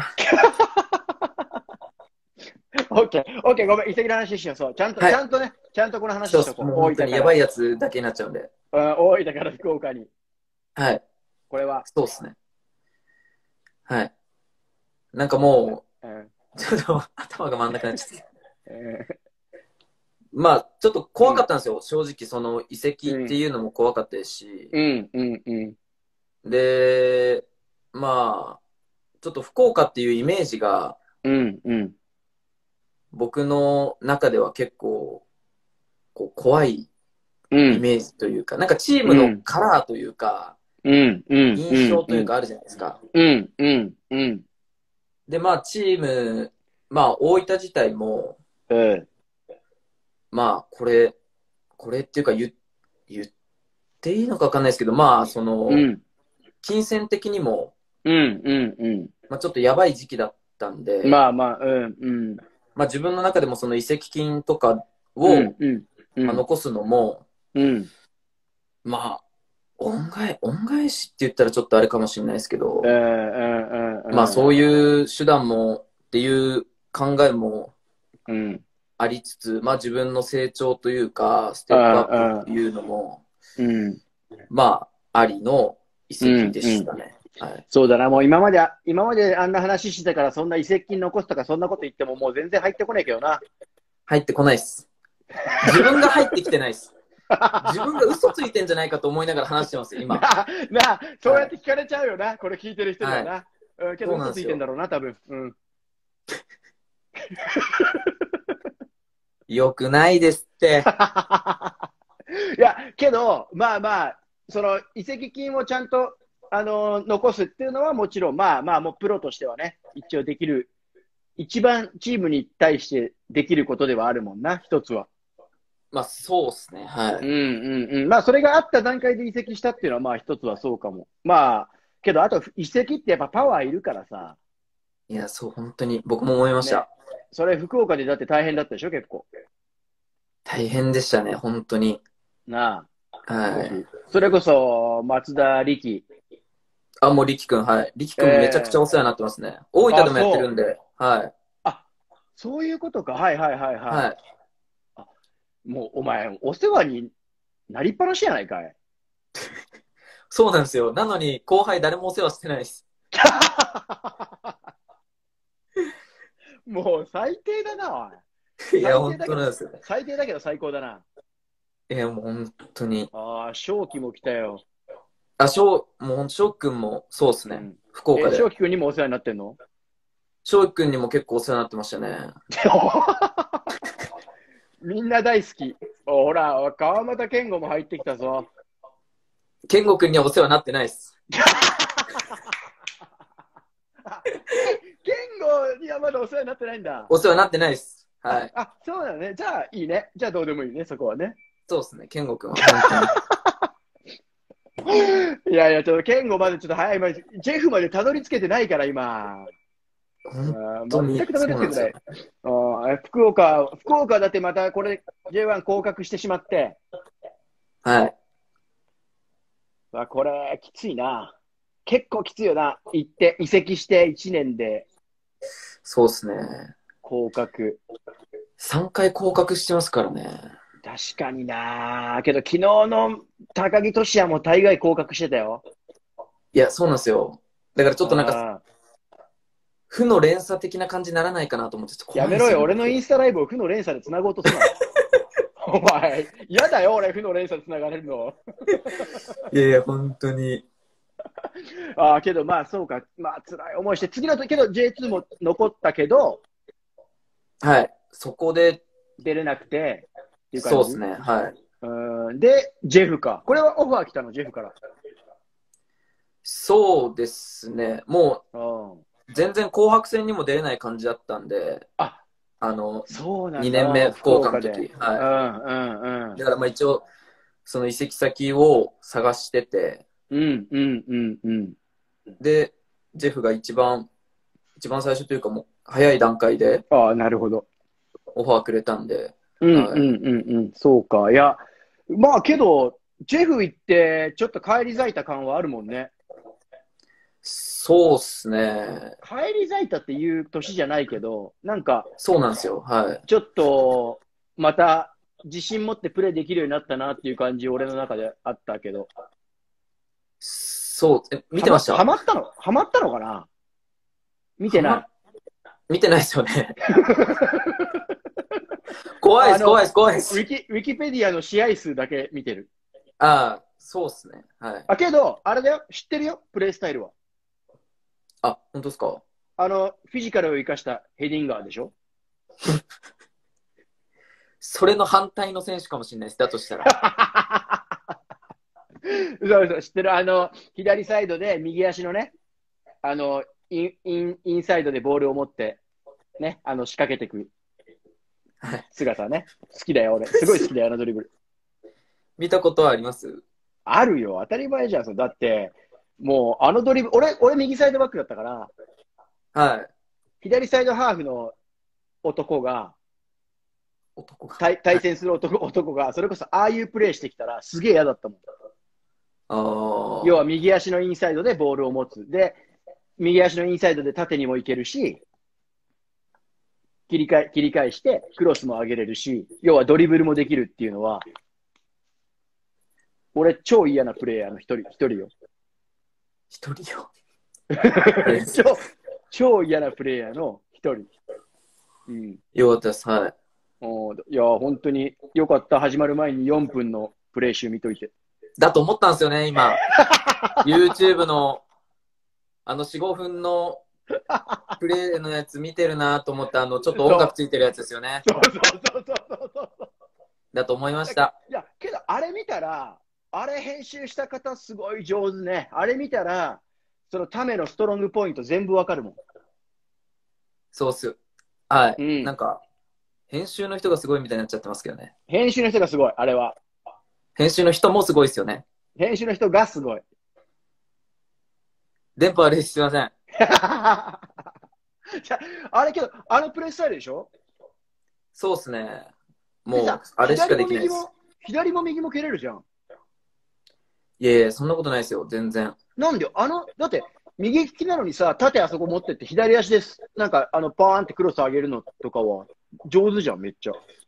オッケー、オッケー、ごめん、遺跡の話しよう。そう、ちゃんと、 はい。 ちゃんとね、ちゃんとこの話そうっす。 しとこう。 もう本当大分から。 にやばいやつだけになっちゃうんで。 大分から福岡に。 はい。 これは。 そうっすね。はい。なんかもうん、 う、ちょっと頭が真ん中になっちゃって。 うまあ、ちょっと怖かったんですよ。正直、その遺跡ってん、 いうのも怖かったですし。 うん、うん、うん。 で、まあ、ちょっと福岡っていうイメージがうん、うん。 僕の中では結構こう怖いうん、 イメージというか、なんかチームのうん、 カラーというか、 うん、うん、う印象ん、うん、 というかあるじゃないですか。 うん、うん、うん、 で、まあチーム、まあ大分自体も、 うん、 まあこれっていうか言っていいのかわかんないですけど、まあその、 うん、 金銭的にも、 うん、うん、うん。 まあちょっとやばい時期だったんで、 まあまあ、うん、うん、 まあ自分の中でもその移籍金とかうん、 を、 うん、うまあ、 ん、 残すのも、 うん、 まあ、恩返しって言ったらちょっとあれかもしれないですけうん、 ど、まあうん、 そういう手段もっていう考えもうん、 ありつつ、まあ自分の成長というか、ステップアップっうん、 ていうのも、 うん、 まあありの遺うん、 跡でうん。 したね。はい。 そうだな、もう今まであんな話してたから、そんな遺跡に残すとか、そんなこと言っても、もう全然入ってこないけどな。 入ってこないです。自分が入ってきてないです。自分が嘘ついてんじゃないかと思いながら話してます、今。 そうはい。 やって聞かれちゃうよな、これ聞いてる人にはい。 はな。うん、けど嘘つそうなんですよ。 いてんだろうな、多分。うん。 よくないですって。 いや、けど、まあまあ、その移籍金をちゃんと、残すっていうのはもちろん、まあまあ、もうプロとしてはね、一応できる、一番チームに対してできることではあるもんな、一つは。 まあそうですね。はい。 うんうんうん。まあ、それがあった段階で移籍したっていうのは、まあ一つはそうかも。まあ、けど、あと移籍ってやっぱパワーいるからさ、 いや、そう、本当に僕も思いましね。 た。 それ福岡でだって大変だったでしょ、結構。 大変でしたね、本当に。 なあ。 はい。 それこそ、松田力。 あ、もう力くん、はい。力くんめちゃくちゃお世話になってますね。大分あ、 でもやってるそう。 んで、はい。 あ、そういうことか。はいはいはいはい。 はい。 あ、もう、お前、お世話になりっぱなしやないかい。 そうなんですよ。なのに、後輩誰もお世話してないです。 もう最低だな、おい。 いや、本最低だけど、 当なんですよ。 最低だけど最高だな。 いや、もう本当に。 ああ、正気も来たよ。 あ、もう本当、翔くんもそうですね。 うん。 福岡で。 正気くんにもお世話になってんの？ 翔くんにも結構お世話になってましたね。 みんな大好き。ほら、川又健吾も入ってきたぞ。 健吾くんにはお世話になってないです。 健吾にはまだお世話になってないんだ。 お世話になってないです。はい。 そうだね。じゃあいいね。じゃあどうでもいいね、そこはね。 そうですね。健吾くんは本いやいや、ちょっと健吾までちょっと早い。今、ジェフまでたどり着けてないから、今。 当に、本当に、 全くたどり着けてない。 そうなんですよ。 福岡だってまたこれ J1 降格してしまって。 はい。 これ、きついな。結構きついよな。移籍して1年でそうですね。 降格。 3回降格してますからね。 確かにな。けど昨日の高木俊也も大概降格してたよ。 いや、そうなんですよ。だからちょっとなんか、 あ負の連鎖的な感じにならないかなと思って、ちょっと怖いんですよね。 やめろよ。俺のインスタライブを負の連鎖で繋ごうとすな。お前、嫌だよ、俺、負の連鎖で繋がれるの。 いやいや、本当に。 けどまあそうか。まあ辛い思いして、次の時、けど J2 も残ったけど、 はい。そこで、 出れなくて、っていう感じ。 そうですね。はい。 で、ジェフか。これはオファー来たの、ジェフから。 そうですね。もうん。 う、全然紅白戦にも出れない感じだったんで、 あ、 そうなんだ。 2年目福岡ので。 時。 うんはうんうん。 い。だからまあ一応、その移籍先を探してて、 うんうんうんうん。 で、ジェフが一番最初というかもう、早い段階でああ、なるほど。 オファーくれたんで、はい。 うんうんうんうん。そうか。いや、まあけど、ジェフ行ってちょっと帰り咲いた感はあるもんね。 そうっすね。 帰り咲いたっていう年じゃないけど、なんか、 そうなんですよ。はい。 ちょっと、また、自信持ってプレーできるようになったなっていう感じ、俺の中であったけど。 そう、見てました？ ハマったのかな？見てない。 見てないですよね。怖いです、怖いです、怖いです。 ウィキペディアの試合数だけ見てる。 ああ、そうっすね。はい。 あ、けど、あれだよ。知ってるよ。プレイスタイルは。 あ、本当ですか？ フィジカルを生かしたヘディンガーでしょ？ それの反対の選手かもしれないです。だとしたら。 そうそう、知ってる。左サイドで右足のね、インサイドでボールを持って、ね、仕掛けていくはい。 姿ね。好きだよ、俺。すごい好きだよ、ドリブル。 見たことはあります？ あるよ、当たり前じゃん。だって、もう、ドリブル、俺右サイドバックだったから、 はい。 左サイドハーフの男が、 男が。 対戦する男が、それこそああいうプレーしてきたら、すげえ嫌だったもん。 ああ。 要は右足のインサイドでボールを持つ。で、右足のインサイドで縦にも行けるし、切り返して、クロスも上げれるし、要はドリブルもできるっていうのは、俺超嫌なプレイヤーの一人よ。 一人よ。 超嫌なプレイヤーの一人。うん。 よかったです。はい。 いや、本当によかった。始まる前に4分のプレイ集見といて。 だと思ったんですよね、今。YouTube の、4、5分のプレイのやつ見てるなと思って、ちょっと音楽ついてるやつですよね。 そう。 だと思いました。 いや、けど、あれ見たら、あれ編集した方すごい上手ね。あれ見たら、そのためのストロングポイント全部わかるもん。 そうっす。はい。 うん。 なんか、編集の人がすごいみたいになっちゃってますけどね。 編集の人がすごい、あれは。 編集の人もすごいですよね。 編集の人がすごい。 電波悪いです。すいません。 あれけど、プレイスタイルでしょ？ そうっすね。もう、あれしかできないです。 左も右も蹴れるじゃん。 いやいや、そんなことないですよ。全然。 なんでだって、右利きなのにさ、縦あそこ持ってって左足です。なんか、パーンってクロス上げるのとかは、上手じゃん、めっちゃ。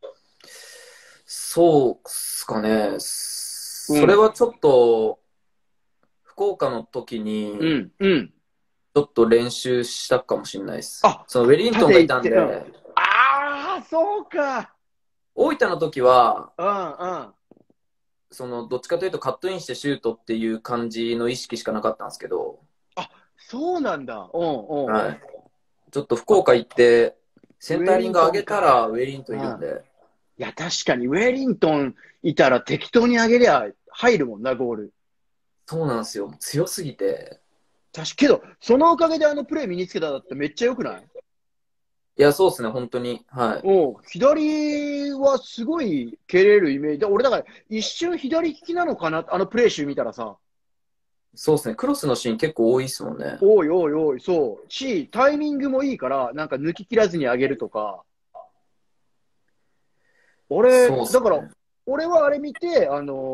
そうっすかね。それはちょっと、福岡の時に、ちょっと練習したかもしれないです。そのウェリントンがいたんで。 ああ、そうか。 大分の時は、 うん。 どっちかというとカットインしてシュートっていう感じの意識しかなかったんですけど。 あ、そうなんだ。 はい。ちょっと福岡行って、センタリング上げたらウェリントンいるんで。 いや、確かにウェリントンいたら適当に上げりゃ入るもんな、ゴール。 そうなんですよ。強すぎて。 けど、そのおかげでプレー身につけただってめっちゃ良くない？ いや、そうですね、本当に。はい。 左はすごい蹴れるイメージで、俺だから一瞬左利きなのかな、プレー集見たらさ。 そうですね、クロスのシーン結構多いですもんね。 多い、そう。タイミングもいいから、なんか抜き切らずに上げるとか。だから、俺はあれ見て、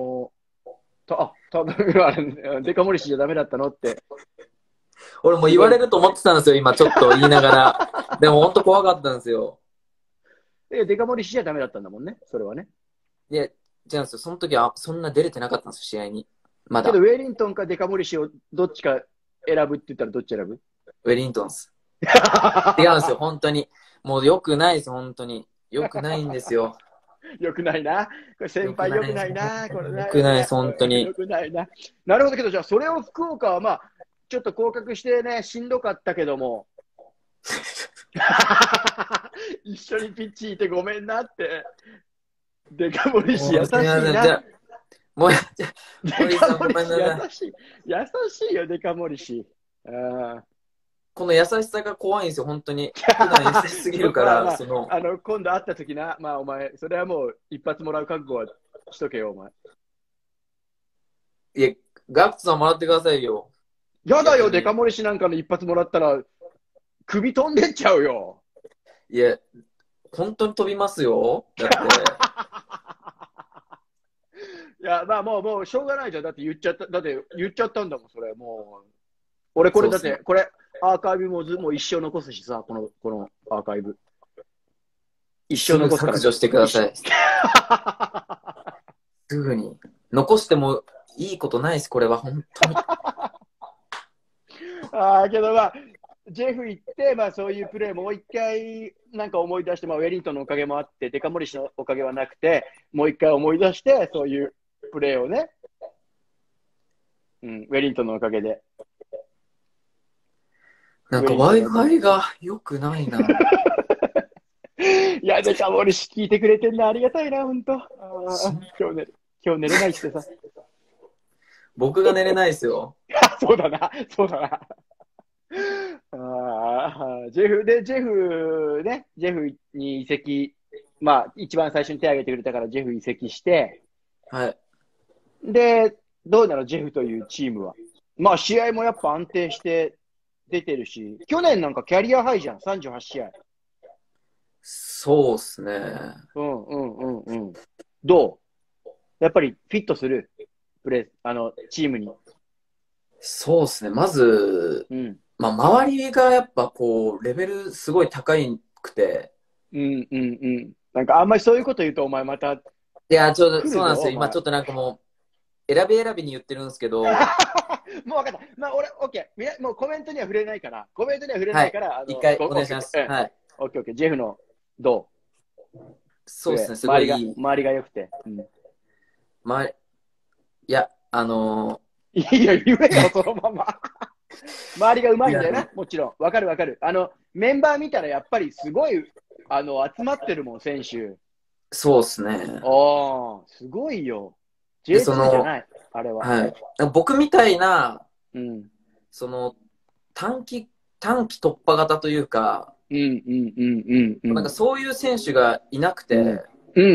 多分デカモリシじゃダメだったのって。 俺も言われると思ってたんですよ、今ちょっと言いながら。でも本当怖かったんですよ。 デカモリシじゃダメだったんだもんね、それはね。 いや、違うんですよ。その時はそんな出れてなかったんですよ、試合に。まだ。 けど、ウェリントンかデカモリシをどっちか選ぶって言ったらどっち選ぶ？ ウェリントンです。違うんですよ、本当に。もう良くないです、本当に。良くないんですよ。 良くないな。これ先輩良くないな。これ良くないです、本当に。 良くないな。なるほどけど、じゃあそれを福岡はまあ、ちょっと降格してね、しんどかったけども。一緒にピッチいてごめんなって。デカモリシ優しいな。 もう、 デカモリシ優しいよ、デカモリシ。 この優しさが怖いんですよ、本当に。普段優しすぎるかまあら、その、 今度会った時な、まあお前、それはもう一発もらう覚悟はしとけよ、お前。 いや、ガッツさんもらってくださいよ。 やだよ、 逆にデカ盛りしなんかの一発もらったら、首飛んでっちゃうよ。 いや、本当に飛びますよ。だって。 いや、まあもうしょうがないじゃん。だって言っちゃった、だって言っちゃったんだもん、それ。もう。俺これだって、 そうっすねこれ、アーカイブもう一生残すしさ、このアーカイブ。一生すぐ残すから。 削除してください。すぐに。残してもいいことないです、これは、本当に。 けどまあ、ジェフ行って、まあそういうプレーもう一回なんか思い出して、まあウェリントンのおかげもあって、デカモリシのおかげはなくて、もう一回思い出して、そういうプレーをね、ウェリントンのおかげで。 なんか Wi-Fi が良くないな。 いや、デカモリシ聞いてくれてんのありがたいな、ほんと。今日寝れないってさ。 僕が寝れないですよ。 そうだな。ジェフに移籍、まあ、一番最初に手を挙げてくれたから、ジェフ移籍して、 はい。 で、どうなの、ジェフというチームは。まあ、試合もやっぱ安定して出てるし、去年なんかキャリアハイじゃん、38試合。 そうっすね。 どうやっぱりフィットするチームに。 そうっすね。まず、まあ、周りがやっぱこう、レベルすごい高くて。 なんかあんまりそういうこと言うと、お前また。 いや、ちょうど、 来るぞそうなんですよ。 お前今ちょっとなんかもう、選びに言ってるんですけど、 もう分かった。まあ、オッケー。もうコメントには触れないから、 一回お願いします。はい。 オッケー。ジェフの、どうそうですね、すごいいい。 周りが良くて。 いや、 いや、言えよ、そのまま。周りがうまいんだよな、もちろん。わかる。メンバー見たらやっぱりすごい、集まってるもん、選手。 そうっすね。 すごいよ。 で J2 じゃない、あれは。 はい。僕みたいな、 うん。 その、短期突破型というか、なんかそういう選手がいなくて、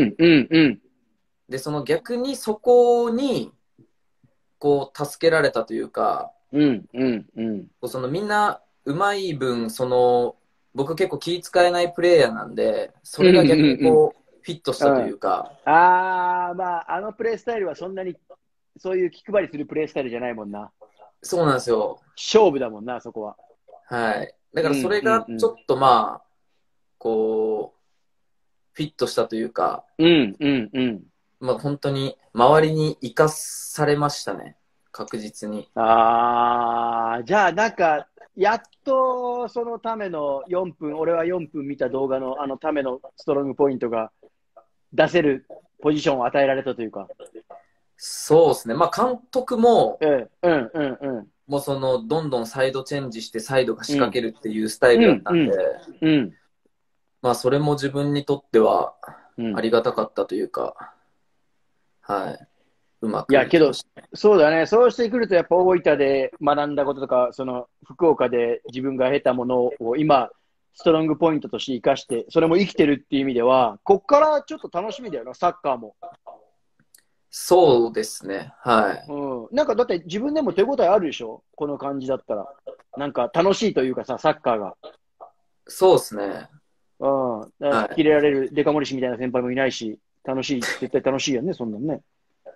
で、その逆にそこに、こう、助けられたというか、そのみんなうまい分、その、僕結構気使えないプレイヤーなんで、それが逆にこう、フィットしたというか。 まあ、プレースタイルはそんなに、そういう気配りするプレースタイルじゃないもんな。 そうなんですよ。 勝負だもんな、そこは。 はい。だからそれがちょっとまあ、こう、フィットしたというか、まあ本当に周りに生かされましたね。確実に。 じゃあなんか、やっとそのための4分、俺は4分見た動画のためのストロングポイントが出せるポジションを与えられたというか。 そうですね。まあ監督も、もうその、どんどんサイドチェンジしてサイドが仕掛けるっていうスタイルだったんで、まあそれも自分にとってはありがたかったというか、はい。うまく。 いや、けど、そうだね。そうしてくると、やっぱ大分で学んだこととか、その福岡で自分が得たものを今、ストロングポイントとして生かして、それも生きてるっていう意味では、こっからちょっと楽しみだよな、サッカーも。 そうですね。はい。 なんかだって自分でも手応えあるでしょ、この感じだったら。なんか楽しいというかさ、サッカーが。 そうですね。 キレられるデカ盛り氏みたいな先輩もいないし、絶対楽しいよね、そんなんね。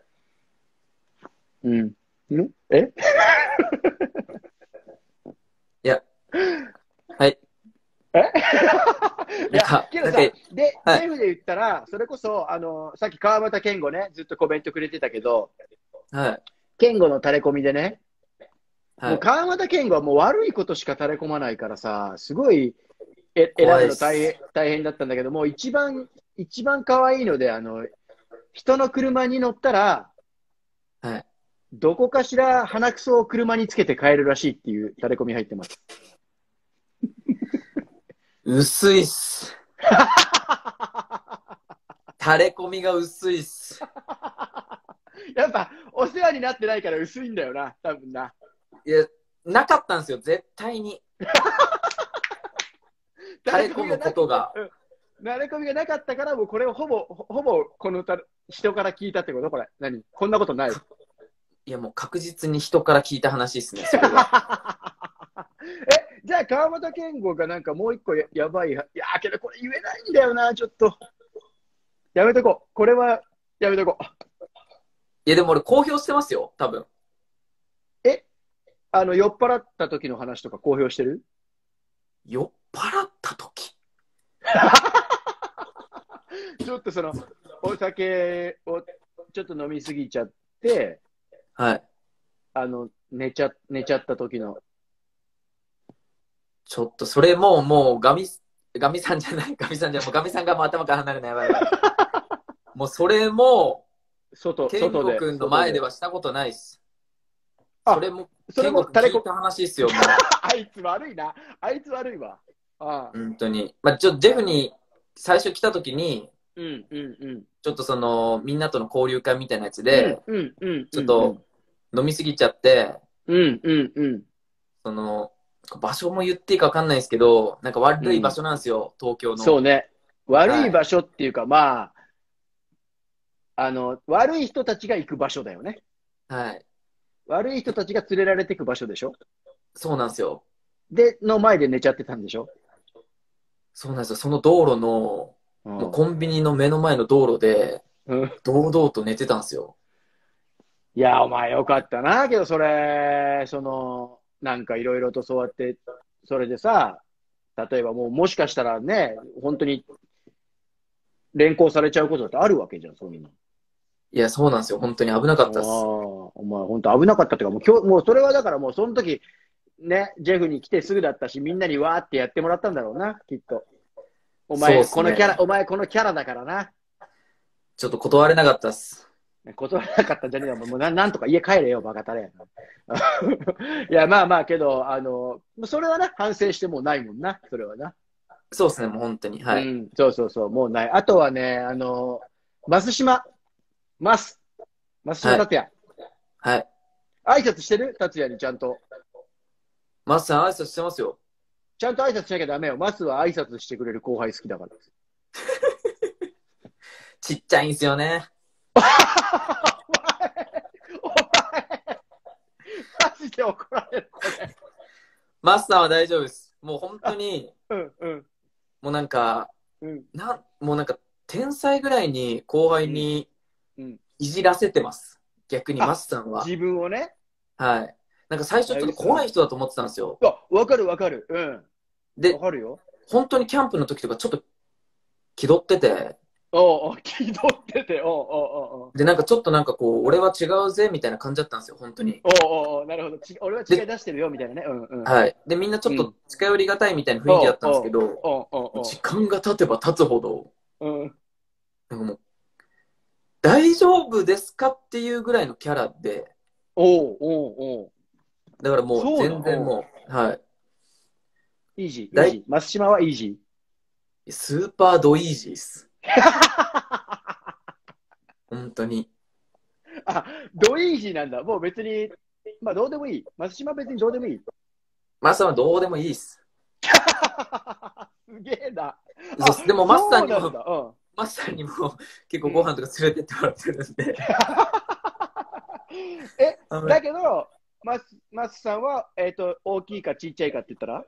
いや、はい。 いや、けどさ、ジェフで言ったら、それこそ、さっき川端健吾ね、ずっとコメントくれてたけど、健吾の垂れ込みでね、もう川端健吾はもう悪いことしか垂れ込まないからさ、すごい選ぶの大変だったんだけども、一番可愛いので、人の車に乗ったら、どこかしら鼻くそを車につけて帰るらしいっていう垂れ込み入ってます。 薄いっす。垂れ込みが薄いっす。 やっぱ、お世話になってないから薄いんだよな、多分な。 いや、なかったんですよ、絶対に。 垂れ込むことが。 慣れ込みがなかったから、もうこれをほぼこの歌、人から聞いたってことこれ。何こんなことない。 いや、もう確実に人から聞いた話ですね、それは。 じゃあ川本健吾がなんかもう一個やばい。いやけどこれ言えないんだよな、ちょっと。やめとこう。これはやめとこう。 いや、でも俺公表してますよ、多分。 酔っ払った時の話とか公表してる？ 酔っ払った時ちょっとその、お酒をちょっと飲みすぎちゃって、 はい。 寝ちゃった時の。 ちょっとそれもうガミさんじゃない、ガミさんがもう頭から離れない、やばいやばい。もうそれも、健吾くんの前ではしたことないっす。それも健吾くん聞いた話っすよ、もう。 あいつ悪いな。あいつ悪いわ。 本当に。まあ、ジェフに最初来た時に、ちょっとその、みんなとの交流会みたいなやつで、ちょっと飲みすぎちゃって、その、場所も言っていいか分かんないですけど、なんか悪い場所なんですよ、東京の。 そうね。悪い場所っていうか、まあ、悪い人たちが行く場所だよね。 はい。 悪い人たちが連れられていく場所でしょ？ そうなんですよ。 の前で寝ちゃってたんでしょ？ そうなんですよ。その道路の、もうコンビニの目の前の道路で、堂々と寝てたんですよ。 いや、お前よかったな。けど、それ、なんかいろいろとそうやって、それでさ、例えばもしかしたらね、本当に連行されちゃうことだってあるわけじゃん、そういうの。 いや、そうなんですよ。本当に危なかったっす。 お前本当危なかったっていうか、もうそれはだからもうその時、ね、ジェフに来てすぐだったし、みんなにわーってやってもらったんだろうな、きっと。お前、このキャラだからな。 ちょっと断れなかったっす。 断れなかったんじゃねえよ。もうなんとか家帰れよ、バカタレ。いや、まあけど、それはな、反省してもうないもんな、それはな。 そうですね、もう本当に。はい。 そう、もうない。あとはね、増島達也。 はい。 挨拶してる達也にちゃんと。 マスさん挨拶してますよ。 ちゃんと挨拶しなきゃダメよ。マスは挨拶してくれる後輩好きだから。 ちっちゃいんすよね。 お前、マジで怒られる、これ。 マスさんは大丈夫です。もう本当に、もうなんか、もうなんか、天才ぐらいに後輩にいじらせてます。逆にマスさんは。 自分をね。 はい。なんか最初ちょっと怖い人だと思ってたんですよ。 わかる。 で、 わかるよ。 本当にキャンプの時とかちょっと気取ってて。 気取ってて。 で、なんかちょっとなんかこう、俺は違うぜみたいな感じだったんですよ、本当に。 なるほど。俺は違い出してるよみたいなね。 はい。で、みんなちょっと近寄りがたいみたいな雰囲気だったんですけど、時間が経てば経つほど、なんかもう、大丈夫ですかっていうぐらいのキャラで、だからもう全然もう、はい。 イージー。松島はイージー。スーパードイージーっす。本当に。 ドイージーなんだ。もう別に、まあどうでもいい。松島は別にどうでもいい。 マスさんはどうでもいいっす。 すげえな。 でもマスさんにも結構ご飯とか連れてってもらってるんで。 だけど、マスさんは、大きいかちっちゃいかって言ったら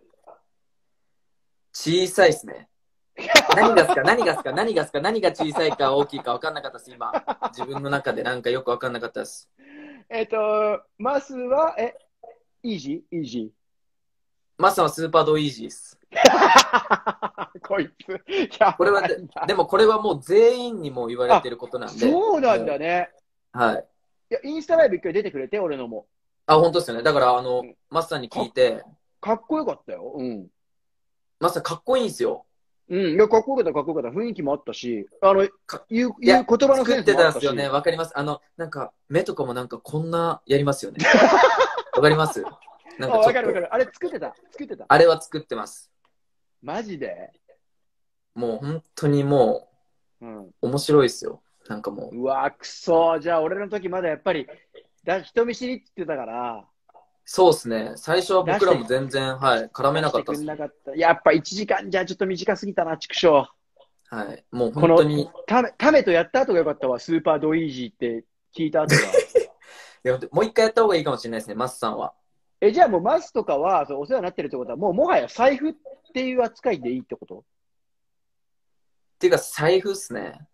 小さいっすね。何が小さいか大きいか分かんなかったです、今。自分の中でなんかよく分かんなかったです。 マスは、イージーマスさんはスーパードイージーです。 こいつ。 これはでもこれはもう全員にも言われてることなんで。 そうなんだね。 はい。 いや、インスタライブ一回出てくれて、俺のも。 本当ですよね。だからマスさんに聞いて。 かっこよかったよ。 マスさんかっこいいんですよ。 いや、かっこよかった。雰囲気もあったし、言う言葉のセンスもあったし。 作ってたんですよね。わかります。なんか、目とかもなんかこんなやりますよね。わかりますなんかわかる。あれ作ってた。 あれは作ってます。 マジでもう本当にもう、面白いですよ。なんかもう。 うわ、くそ。じゃあ俺の時まだやっぱり、人見知りって言ってたから、 そうですね。最初は僕らも全然、はい、絡めなかったっす。 出してくんなかった。やっぱ1時間じゃちょっと短すぎたな、畜生。 はい。もうこの本当に。 タメとやった後がよかったわ、スーパードイージーって聞いた後が。 いやもう一回やった方がいいかもしれないですね、マスさんは。 じゃあもうマスとかはそうお世話になってるってことは、もうもはや財布っていう扱いでいいってこと？ っていうか、財布っすね。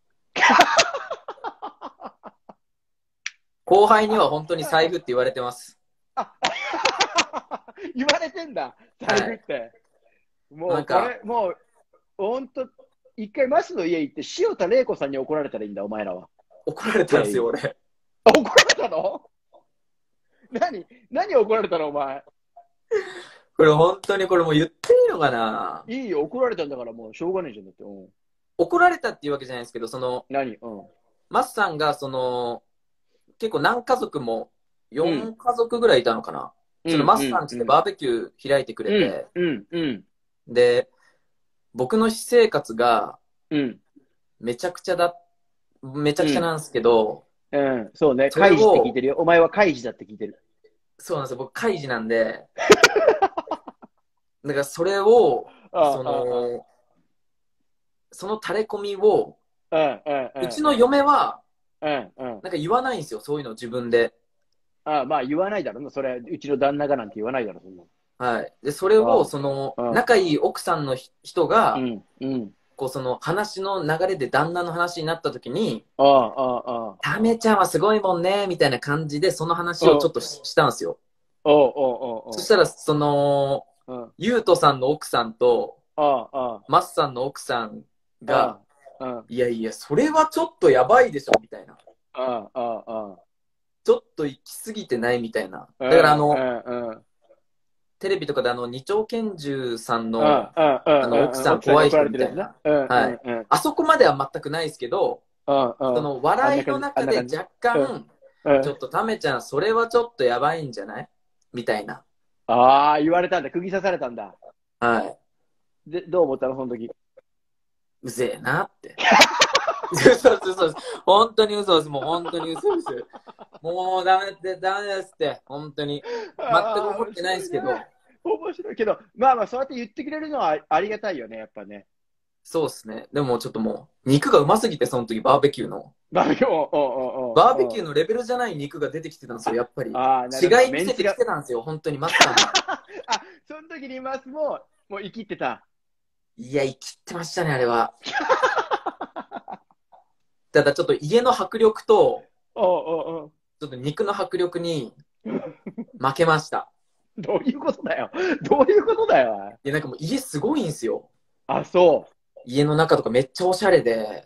後輩には本当に財布って言われてます。 言われてんだ、財布って。はい、もうこれ、もう、ほんと、一回マスの家行って、塩田玲子さんに怒られたらいいんだ、お前らは。 怒られたんですよ、俺。 怒られたの？何怒られたの、お前。 これ本当にこれもう言っていいのかな？ いいよ、怒られたんだからもうしょうがないじゃん、だって。 怒られたっていうわけじゃないですけど、マスさんが、結構何家族も、4家族ぐらいいたのかな。マスさんちでバーベキュー開いてくれて、で、僕の私生活が、めちゃくちゃなんですけど、 そうね、カイジって聞いてるよ。お前はカイジだって聞いてる。そうなんですよ、僕カイジなんで、だからそれを、その垂れ込みを、うちの嫁は、なんか言わないんですよ、そういうの自分で。 まあ言わないだろうな、それ、うちの旦那がなんて言わないだろう、そんな。 はい。で、それを、仲いい奥さんの人が、話の流れで旦那の話になった時に、タメちゃんはすごいもんね、みたいな感じで、その話をちょっとしたんですよ。そしたら、ゆうとさんの奥さんと、マスさんの奥さんが、いやいや、それはちょっとやばいでしょ、みたいな。ちょっと行き過ぎてないみたいな。だからテレビとかで二丁拳銃さんの奥さん怖い人みたいな。はい。あそこまでは全くないですけど、笑いの中で若干、ちょっとタメちゃん、それはちょっとやばいんじゃないみたいな。 言われたんだ。釘刺されたんだ。 はい。 で、どう思ったの、その時。 うぜえなって。嘘です。本当に嘘です。もう本当に嘘です。もうダメですって。本当に。全く思ってないですけど。 面白いけど、まあそうやって言ってくれるのはありがたいよね、やっぱね。 そうですね。でもちょっともう、肉がうますぎて、その時バーベキューの。 バーベキューのレベルじゃない肉が出てきてたんですよ、やっぱり。違い見せてきてたんですよ、本当にマスさんが。 その時にマスもう生きってた。 いや、生きってましたね、あれは。ただちょっと家の迫力と、ちょっと肉の迫力に負けました。 どういうことだよ。どういうことだよ。 いや、なんかもう家すごいんですよ。 そう。 家の中とかめっちゃおしゃれで。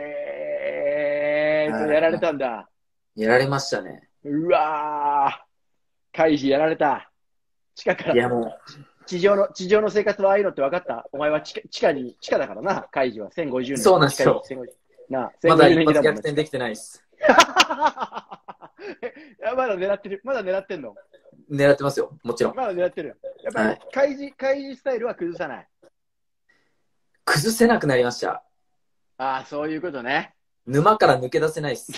やられたんだ。 やられましたね。 うわー。カイジやられた。地下から。 いやもう。 地上の生活はああいうのって分かった？お前は地下だからな、カイジは。1050年。 そうなんですよ。まだ一発逆転できてないです。 まだ狙ってる。まだ狙ってんの？ 狙ってますよ。もちろん。 まだ狙ってる。やっぱり、カイジスタイルは崩さない。 崩せなくなりました。 そういうことね。 沼から抜け出せないっす。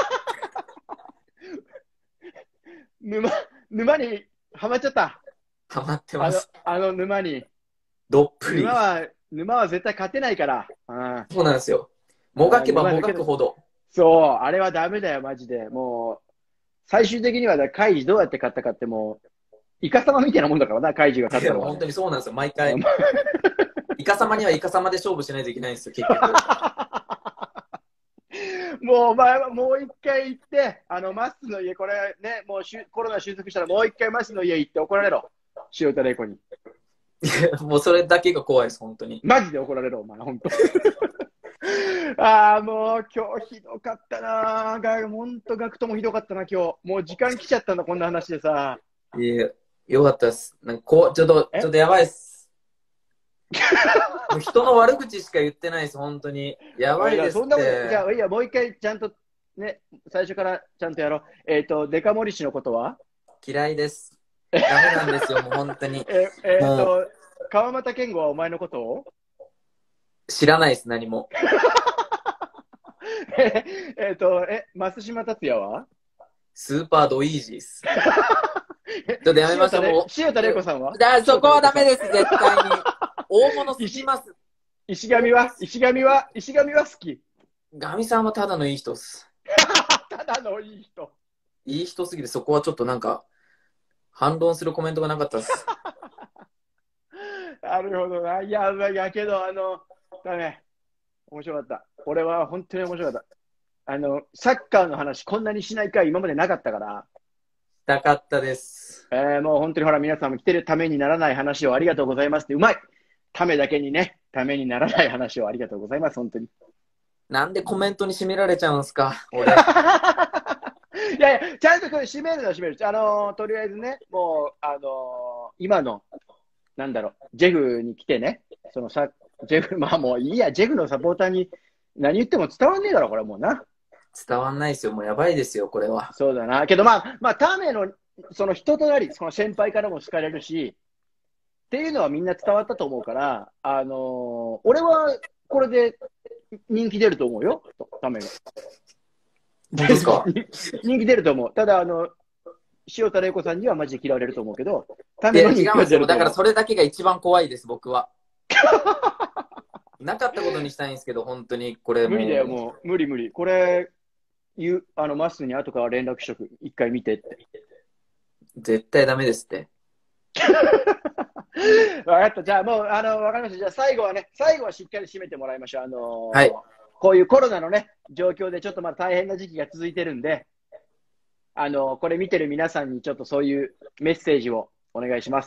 沼にはまっちゃった。 はまってます。 沼に。 どっぷり。 沼は絶対勝てないから。 そうなんですよ。もがけばもがくほど。 そう、あれはダメだよ、マジで。もう、最終的にはカイジどうやって勝ったかってもう、イカ様みたいなもんだからな、カイジが勝ったのは。 本当にそうなんですよ、毎回。イカ様にはイカ様で勝負しないといけないんですよ、結局。 もうお前はもう一回行って、マスの家、これね、もうコロナ収束したらもう一回マスの家行って怒られろ。塩田玲子に。 もうそれだけが怖いです、本当に。 マジで怒られろ、お前、本当。もう今日ひどかったなぁ。本当、ガクトもひどかったな、今日。もう時間来ちゃったんだ、こんな話でさ。 いや、よかったです。なんかちょっとやばいっす。もう人の悪口しか言ってないです、本当に。やばいですって。そんなもん、 じゃあ、いや、もう一回ちゃんと、ね、最初からちゃんとやろう。デカモリ氏のことは嫌いです。ダメなんですよ、もう本当に。 川又健吾はお前のことを知らないです、何も。 増島達也はスーパードイージーっす。 ちょっとやめましょう。もう塩田玲子さんはそこはダメです、絶対に。大物すぎます。 石神は好き。 ガミさんはただのいい人っす。 ただのいい人。 いい人すぎて、そこはちょっとなんか、反論するコメントがなかったです。 なるほどな。いやけど、ダメ。面白かった。俺は本当に面白かった。サッカーの話、こんなにしない回今までなかったから。 したかったです。 もう本当にほら、皆さんも来てるためにならない話をありがとうございますって、うまい。ためだけにね、ためにならない話をありがとうございます、本当に。 なんでコメントに締められちゃうんすか、俺。 いやいや、ちゃんとこれ締めるのは締める。とりあえずね、もう、今の、なんだろう、ジェフに来てね、ジェフ、まあもういいや、ジェフのサポーターに何言っても伝わんねえだろ、これもうな。 伝わんないですよ、もうやばいですよ、これは。 そうだな。けどまあ、タメの、その人となり、その先輩からも好かれるし、っていうのはみんな伝わったと思うから、俺はこれで人気出ると思うよ、タメが。 本当ですか？ 人気出ると思う。ただ、塩田玲子さんにはマジで嫌われると思うけど、タいや、 メの人気違うんですよ。 は出ると思う。 だからそれだけが一番怖いです、僕は。なかったことにしたいんですけど、本当にこれもう。 無理だよ、もう。無理。これ、マスに後から連絡しとく。一回見てって。 絶対ダメですって。 分かった。じゃあもう、分かりました。じゃあ最後はしっかり締めてもらいましょう。 はい。 こういうコロナのね、状況でちょっとまあ大変な時期が続いてるんで、これ見てる皆さんにちょっとそういうメッセージをお願いします。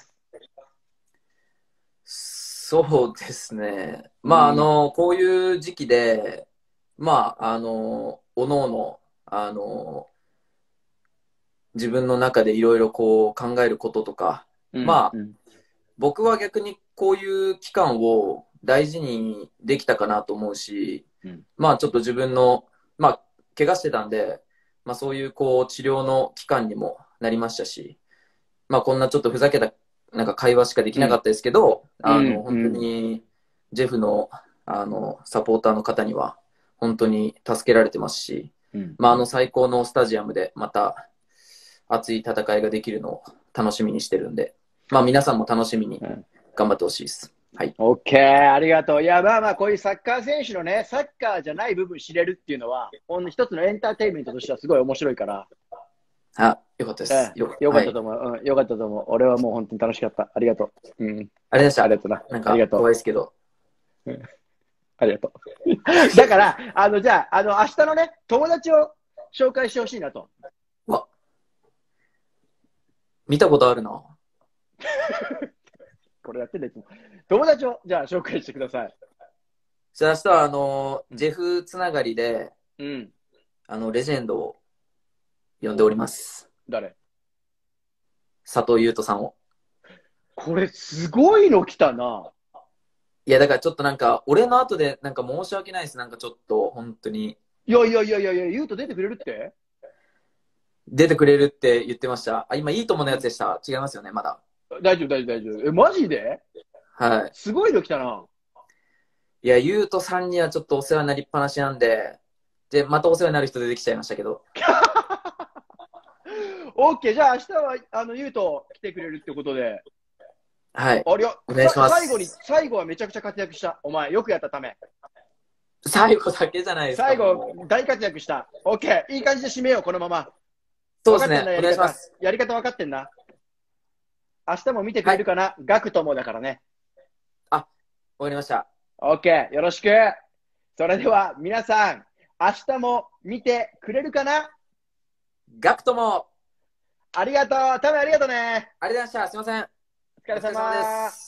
そうですね。まあ、こういう時期で、まあ、おのおの、自分の中でいろいろこう考えることとか、まあ、僕は逆にこういう期間を大事にできたかなと思うし、まあちょっと自分の、まあ怪我してたんで、まあそういうこう治療の期間にもなりましたし、まあこんなちょっとふざけたなんか会話しかできなかったですけど、本当にジェフのサポーターの方には本当に助けられてますし、まあ最高のスタジアムでまた熱い戦いができるのを楽しみにしてるんで、まあ皆さんも楽しみに頑張ってほしいです。はい。 オッケー、ありがとう。いや、まあこういうサッカー選手のね、サッカーじゃない部分知れるっていうのは、一つのエンターテインメントとしてはすごい面白いから。 あ、よかったです。 よかったと思う。よかったと思う。俺はもう本当に楽しかった。ありがとう。 ありがとうございました。 ありがとうな。 なんか怖いですけど。 ありがとう。だから、じゃあ、明日のね、友達を紹介してほしいなと。 わ、見たことあるな。 これやってんだいつも。友達を、じゃあ紹介してください。 じゃあ明日はジェフつながりで、レジェンドを呼んでおります。 誰？ 佐藤優斗さんを。 これすごいの来たな。 いや、だからちょっとなんか、俺の後でなんか申し訳ないです。なんかちょっと、本当に。 いや、優斗出てくれるって？ 出てくれるって言ってました。あ、今、いいとものやつでした。違いますよね、まだ。 大丈夫。マジで？ はい。 すごいの来たな。 いや、優斗さんにはちょっとお世話になりっぱなしなんで、で、またお世話になる人出てきちゃいましたけど。 オッケー、じゃあ明日は、優斗来てくれるってことで。 はい。 お願いします。 最後はめちゃくちゃ活躍した。お前、よくやったため。 最後だけじゃないですか。 最後、大活躍した。オッケー、いい感じで締めよう、このまま。 そうですね。お願いします。 やり方分かってんな。明日も見てくれるかな？ガクトもだからね。 あ、終わりました。 オッケー、よろしく。それでは、皆さん、明日も見てくれるかな？ ガクトも。 ありがとう。ためありがとうね。 ありがとうございました。すいません。 お疲れ様です。